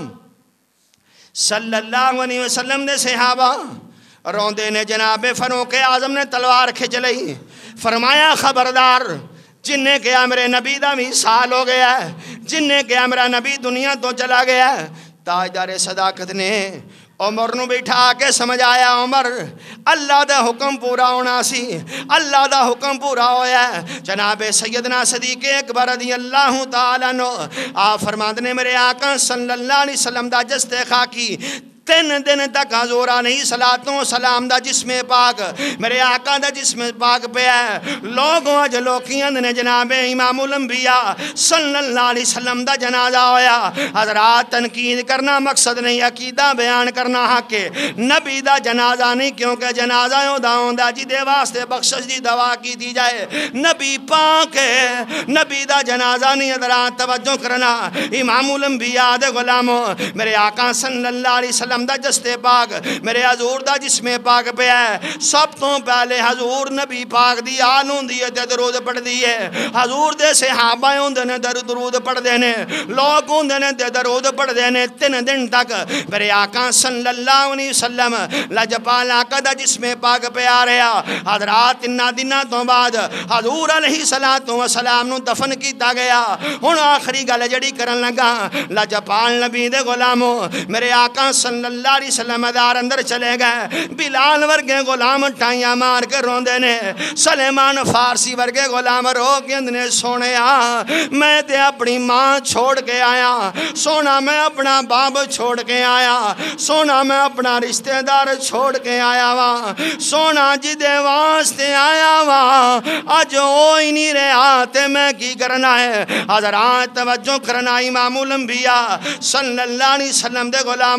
صلی اللہ علیہ وسلم نے صحابہ روندے نے جناب فاروق اعظم نے تلوار کھچ لئی، فرمایا خبردار جن نے کہا میرے نبی دا بھی سال ہو گیا ہے، جن نے کہا میرا نبی دنیا تو چلا گیا ہے۔ تاجدار صداقت نے عمر نو بٹھا کے سمجھ آیا عمر اللہ دا حکم پورا ہونا سی، اللہ دا حکم پورا ہویا ہے۔ جناب سیدنا صدیق اکبر رضی اللہ تعالیٰ عنہ آپ فرماتے نے میرے آقا صلی اللہ علیہ وسلم دا جست خاکی تین دن تک حضور علیہ السلام دا جسم پاک میرے آقا دا جسم پاک پہ ہے۔ لوگوں اج لوکیاں نے جناب امام الانبیاء صلی اللہ علیہ وسلم دا جنازہ ہویا۔ حضرات تنقید کرنا مقصد نہیں، عقیدہ بیان کرنا حق ہے، نبی دا جنازہ نہیں، کیونکہ جنازہ ہوں دا ہوں دا جی دے واسطے بخشش دی دعا کی دی جائے، نبی پاک ہے، نبی دا جنازہ نہیں۔ حضرات توجہ کرنا امام الانبیاء دے غلاموں میرے آقا صلی اللہ علیہ وسلم دا جستے پاک میرے حضور دا جسم پاک پہ ہے، سب تو پہلے حضور نبی پاک دی آل ہوں دی ہے درود پڑھ دی ہے، حضور دے صحابہ ہوں دے درود پڑھ دینے، لوگ ہوں دے درود پڑھ دینے۔ تین دن تک میرے آقا صلی اللہ علیہ وسلم لجپال آقا دا جسم پاک پہ آ رہا۔ حضرات انہ دنہ تو بعد حضور علیہ السلام نو دفن کیتا گیا۔ ہن آخری گل جڑی کرن لگا لجپال نبی دے غلاموں میرے آقا صلی اللہ علیہ وسلم دار اندر چلے گئے، بلال ورگے غلام ٹائیاں مار کے روندے نے، سلیمان فارسی ورگے غلام رو کے اندنے سونے آ میں تے اپنی ماں چھوڑ کے آیا، سونا میں اپنا باب چھوڑ کے آیا، سونا میں اپنا رشتہ دار چھوڑ کے آیا وا، سونا جی دے واسطے آیا وا اج ہوئی نہیں رہا تے میں کی کرنا ہے۔ حضرات توجہ کرنا امام الانبیاء صلی اللہ علیہ وسلم دے غلاموں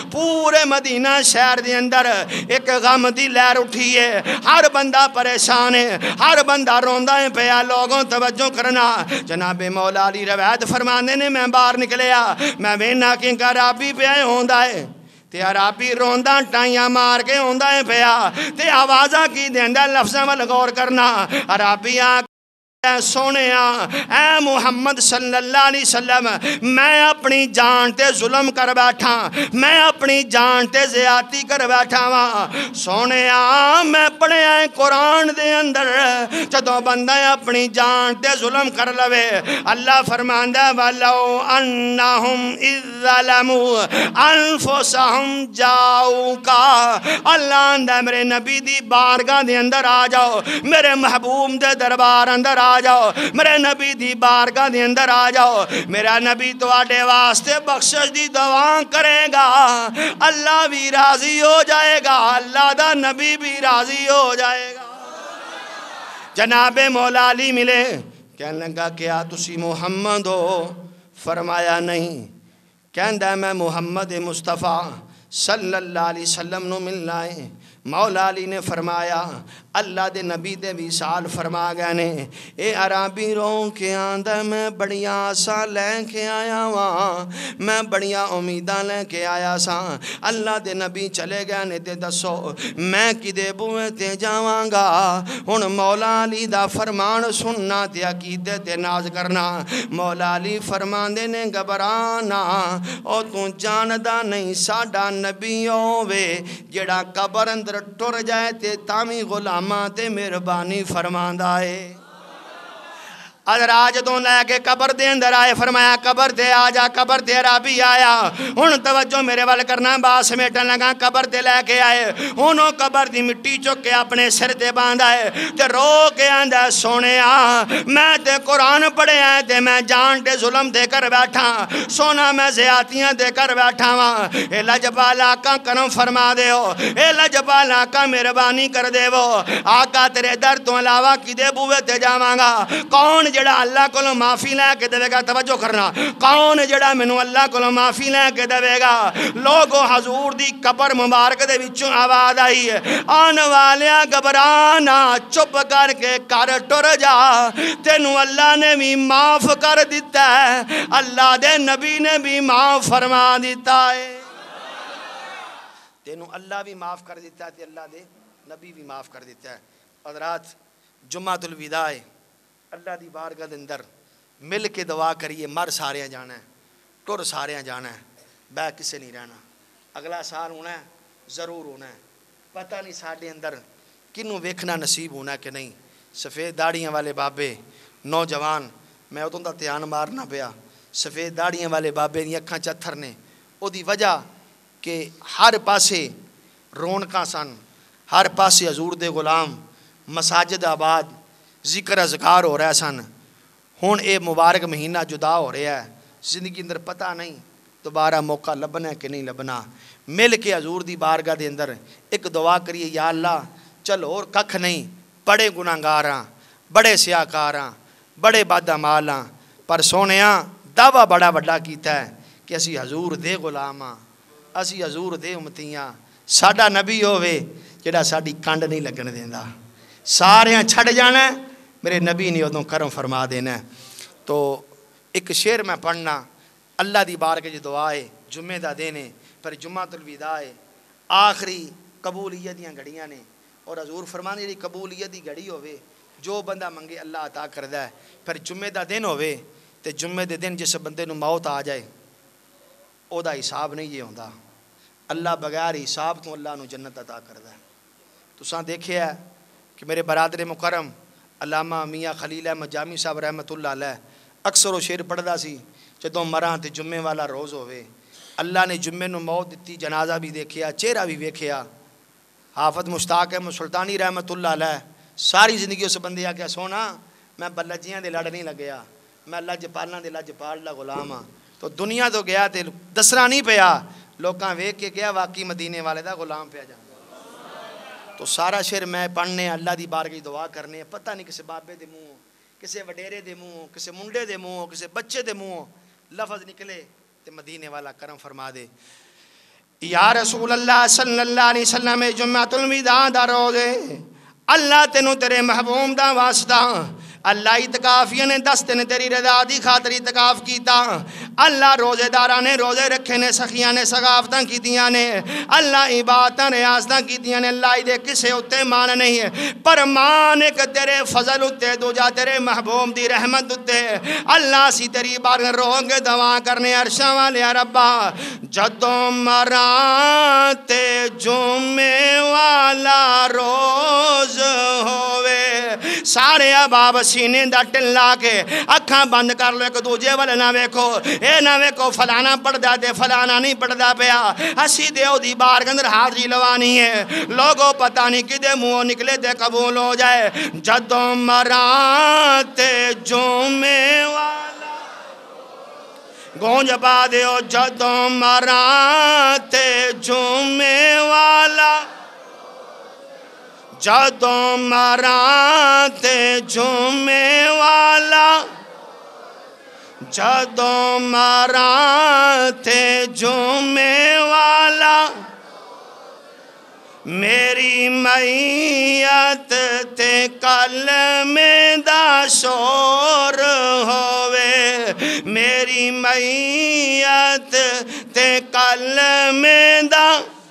پورے مدینہ شہر دے اندر ایک غم دی لہر اٹھی ہے، ہر بندہ پریشان ہے، ہر بندہ روندا ہے پیا، لوگوں توجہ کرنا۔ جناب مولا علی روایت فرمانے نے میں باہر نکلیا، میں وینا کہ عرابی پیا ہوندا ہے تے عرابی روندا ٹائیاں مار کے ہوندا ہے پیا تے آوازاں کی دیندا، لفظاں ول غور کرنا۔ عرابی آ اے سونیا، اے محمد صلی اللہ علیہ وسلم، میں اپنی جان تے ظلم کر بیٹھا، میں اپنی جان تے زیادتی کر بیٹھا وا سونیا۔ میں پڑھیا ہے قرآن دے اندر جدوں بندہ اپنی جان تے ظلم کر لوے اللہ فرماندا وَلَوْ أَنَّهُمْ إِذْ ظَلَمُوا أَنفُسَهُمْ جَاءُوكَ، اللہ اندہ میرے نبی دی بارگاہ دے اندر آ جاؤ، میرے محبوب دے دربار اندر آ جاؤ، میرے نبی دی بارگاہ دے اندر آ جاؤ، میرا نبی تو آڈے واسطے بخشش دی دعا کرے گا، اللہ بھی راضی ہو جائے گا، اللہ دا نبی بھی راضی ہو جائے گا۔ جناب مولا علی ملے، کہنے لگا کیا تسی محمد ہو؟ فرمایا نہیں۔ کہندہ میں محمد مصطفیٰ صلی اللہ علیہ وسلم نو ملنا ہے۔ مولا علی نے فرمایا اللہ دے نبی دے وصال فرما گئے نے، اے عرابی رو کے آندہ میں بڑیاں آسا لے کے آیا وہاں، میں بڑیاں امیداں لے کے آیا سا، اللہ دے نبی چلے گئے نے تے دسو میں کدے بوئے تے جاواں گا۔ ہن مولا علی دا فرمان سننا تے عقیدے تے ناز کرنا۔ مولا علی فرماندے نے گھبرانا، او تو جاندا نہیں ساڈا نبی ہووے جڑا قبر اندر ٹر جائے تے تامی غلاماں تے مہربانی فرماندا ہے۔ حضرات جدوں لے کے قبر دے اندر آئے فرمایا قبر تے آ جا، قبر تے عرابی آیا۔ ہن توجہ میرے وال کرنا، باس سمیٹن لگا، قبر تے لے کے آئے، ہن او قبر دی مٹی چک کے اپنے سر تے باندھا ہے تے رو کے آندا سونیا میں تے قرآن پڑھے آئے تے میں جان تے ظلم دے کر بیٹھا، سونا میں زیادتیاں دے کر بیٹھا ہاں، اے لجپال آقا کرم فرما دے ہو، اے لجپال آقا مہربانی کر دے وہ آقا تیرے در تو علاوہ کدے بوئے تے جاواں گا؟ کون جڑا اللہ کو معافی لے کے دے گا؟ توجہ کرنا، کون جڑا مینوں اللہ کو معافی لے کے دے گا؟ لوگو حضور دی قبر مبارک دے وچوں آواز آئی ہے آن والیا گھبرانا، چپ کر کے کر ٹر جا، تینوں اللہ نے بھی معاف کر دیتا ہے، اللہ دے نبی نے بھی معاف فرما دیتا ہے۔ تینوں اللہ بھی معاف کر دیتا ہے تے اللہ دے نبی بھی معاف کر دیتا ہے۔ حضرات جمعۃ الوداع اللہ دی بارگاہ دے اندر مل کے دعا کریے، مر سارے جانا ہے، ٹر سارے جانا ہے، بہ کسے نہیں رہنا، اگلا سال ہونا ہے ضرور ہونا ہے، پتہ نہیں ساڈے اندر کنوں ویکھنا نصیب ہونا ہے کہ نہیں۔ سفید داڑیاں والے بابے نوجوان، میں ادوں دا دھیان مارنا پیا، سفید داڑیاں والے بابے دی اکھاں چتھر نے، او دی وجہ کہ ہر پاسے رونقاں سن، ہر پاسے حضور دے غلام، مساجد آباد، ذکر اذکار ہو رہا سن۔ ہن اے مبارک مہینہ جدا ہو رہا ہے، زندگی اندر پتہ نہیں دوبارہ موقع لبنا ہے کہ نہیں لبنا۔ مل کے حضور دی بارگاہ دے اندر ایک دعا کریے، یا اللہ چل اور ککھ نہیں، بڑے گناہگاراں، بڑے سیاکاراں، بڑے بدعمالاں، پر سونیاں دعویٰ بڑا بڑا کیتا ہے کہ اسی حضور دے غلام ہاں، اسی حضور دے امتیاں، ساڈا نبی ہووے جڑا ساڈی کنڈ نہیں لگن دیندا، سارے چھڑ جانا ہے، میرے نبی نے ادوں کرم فرما دینا ہے۔ تو ایک شعر میں پڑھنا، اللہ دی بارگاہ جو دعا ہے، جمعے دا دینے پر جمعۃ الوداع ہے، آخری قبولیت دیاں گھڑیاں نے، اور حضور فرمانے جڑی قبولیت دی گھڑی ہوئے جو بندہ منگے اللہ عطا کردا ہے۔ پھر جمعے دا دن ہوئے تے جمعے دے دن جس بندے نو موت آ جائے او دا حساب نہیں یہ ہوندا، اللہ بغیر حساب تو اللہ نو جنت عطا کردا ہے۔ تساں دیکھیا ہے کہ میرے برادر مکرم علامہ میاں خلیل احمد جامی صاحب رحمت اللہ علیہ اکثر و شعر پڑھدا سی جدوں مراں تے جمعے والا روز ہوئے، اللہ نے جمعے نو موت دتی، جنازہ بھی دیکھیا، چہرہ بھی ویکھیا۔ حافظ مشتاق احمد سلطانی رحمت اللہ علیہ ساری زندگی اس بندے آکھیا سونا میں بلجیاں دے لڑ نہیں لگیا، میں لجپالاں دے لجپال دا غلام ہاں، تو دنیا تو گیا تے دسنا نہیں پیا، لوکاں ویکھ کے گیا واقعی مدینے والے دا غلام پیا جاندا۔ تو سارا شعر میں پڑھنے اللہ دی بارگاہ دعا کرنے، پتہ نہیں کسے بابے دے منہ، کسے وڈیرے دے منہ، کسے منڈے دے منہ، کسے بچے دے منہ لفظ نکلے تے مدینے والا کرم فرما دے۔ یا رسول اللہ صلی اللہ علیہ وسلم جمعۃ الوداع دا روزے اللہ تینوں تیرے محبوب دا واسطہ اللہ اتقافیہ نے دست نے تیری رضا دی خاطر اتقاف کیتا اللہ روزے داراں نے روزے رکھے نے سخیاں نے سغافتاں کیتیاں نے اللہ عبادتاں ریاضتاں کیتیاں نے اللہ دے کسے اتے مان نہیں ہے پر مان ایک تیرے فضل اتے دوجا تیرے محبوب دی رحمت اتے اللہ سی تیری بار روگ دعا کرنے عرشاں والے ربا جدوں مراں تے جمعے والا روز ہووے سارے اباب سینے دا ٹلا کے اکھاں بند کر لو ایک دوجے والے نہ ویکھو اے نہ ویکھو فلانا پڑھ دا تے فلانا نہیں پڑھ دا پیا اسی دیو دی بار کے اندر حاضری لوانی ہے لوگوں پتہ نہیں کدے منہ نکلے تے قبول ہو جائے جدوں مراں تے جمعے والا گونج پا دیو جدوں مراں تے جمعے والا جدوں مراں تے جمعے والا جدوں مراں تے جمعے والا میری میت تے کلمے دا شور ہووے میری میت تے کلمے دا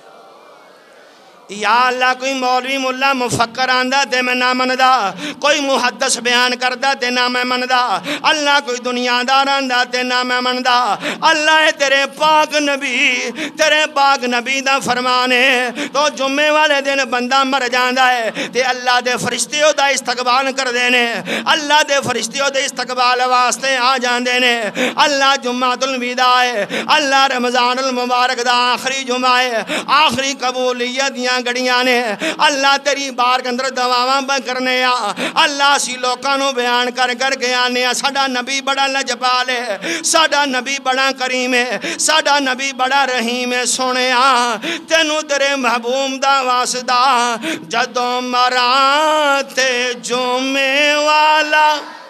یا اللہ کوئی مولوی ملا مفکر آندہ تے میں نہ مندہ کوئی محدث بیان کردہ تے نہ میں مندہ اللہ کوئی دنیا دار آندہ تے نہ میں مندہ اللہ تیرے پاک نبی تیرے پاک نبی دا فرمانے تو جمعے والے دن بندہ مر جاندہ ہے تے اللہ دے فرشتیوں دا استقبال کر دینے اللہ دے فرشتیوں دے استقبال واسطے آ جاندے نے اللہ جمعۃ الوداع ہے اللہ رمضان المبارک دا آخری جمعہ ہے آخری قبولیت یا گڑیاں نے اللہ تیری بار کے اندر دعاواں کرنے آ اللہ سی لوکاں نو بیان کر کر کے آنے آ ساڈا نبی بڑا لجپال ہے ساڈا نبی بڑا کریم ہے ساڈا نبی بڑا رحیم ہے سونے آ تینوں تیرے محبوب دا واسطہ جدوں مراں تے جمعے والا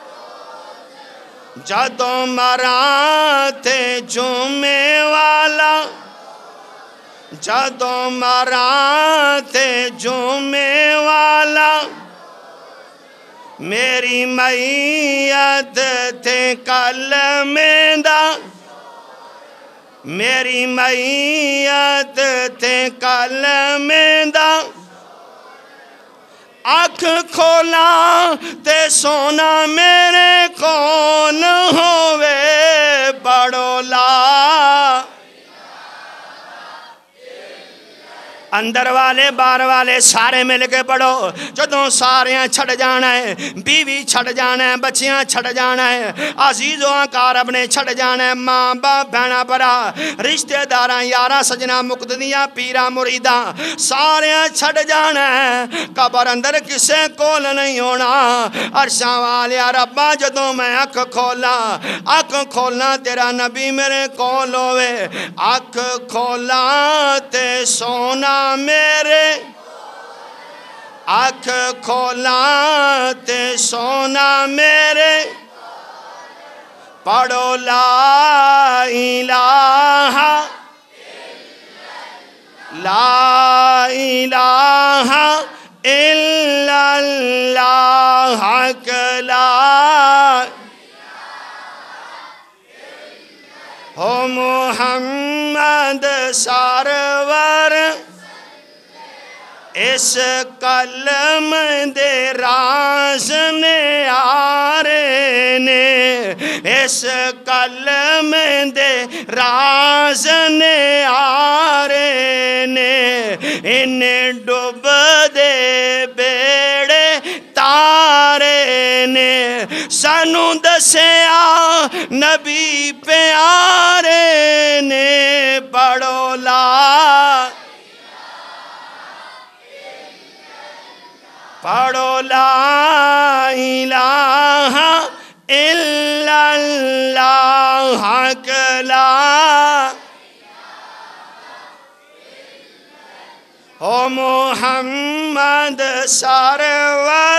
جدوں مراں تے جمعے والا جدوں مراں تے جمعے والا میری میت تے کلمے دا میری میت تے کلمے دا آنکھ کھولا تے سونا میرے کون ہووے پڑھو لا اندر والے بار والے سارے مل کے پڑھو جدوں ساریاں چھڑ جانا ہے بیوی چھڑ جانا ہے بچیاں چھڑ جانا ہے عزیز و اقارب نے چھڑ جانا ہے ماں باپ بہنا برا رشتہ داراں یاراں سجنا مقتدیاں پیراں مریداں ساریاں چھڑ جانا ہے قبر اندر کسے کول نہیں ہونا عرشاں والے ربا جدوں میں اکھ کھولا اکھ کھولا تیرا نبی میرے کول ہوئے اکھ کھولا تے سونا میرے آنکھ کھولا تے سونا میرے پڑھو لا الہ لا الہ الا اللہ حق لا ہو محمد سرور اس کلم دے راز نے آرے نے اس کلم دے راز نے آرے نے انہیں ڈوب دے بیڑے تارے نے سانو دسیا نبی پیارے نے پڑھو لا پڑھو لا الہ الا اللہ حق لا ہو محمد سرور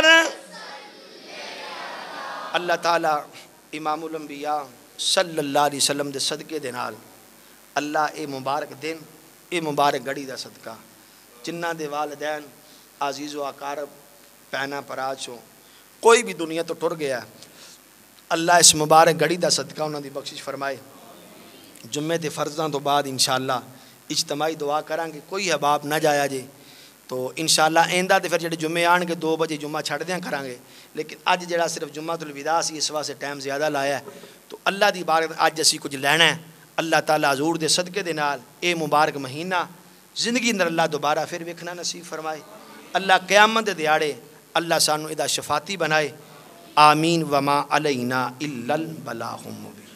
اللہ تعالیٰ امام الانبیاء صلی اللہ علیہ وسلم دے صدقے دے نال اللہ اے مبارک دن یہ مبارک گھڑی دا صدقہ جنہ دے والدین عزیز و اقارب پہنا پرا چوں کوئی بھی دنیا تو ٹر گیا اللہ اس مبارک گھڑی دا صدقہ انہوں دی بخشش فرمائے. جمعے تے فرضاں تو بعد انشاءاللہ اجتماعی دعا کریں گے کوئی احباب نہ جایا جے تو انشاءاللہ آئندہ تے پھر جڑے جمعے آن گے دو بجے جمعہ چھڑ دیاں کریں گے لیکن اج جڑا صرف جمعہ الوداع سی اس واسطے ٹائم زیادہ لایا ہے تو اللہ دی بارک اج اسی کچھ لینا ہے. اللہ تعالیٰ حضور دے صدقے دے نال اے مبارک مہینہ زندگی اندر اللہ دوبارہ پھر ویکھنا نصیب فرمائے. اللہ قیامت دے دیاڑے اللہ سانو ادا شفاعتی بنائے. آمین. وما علینا الا البلاغ المبین.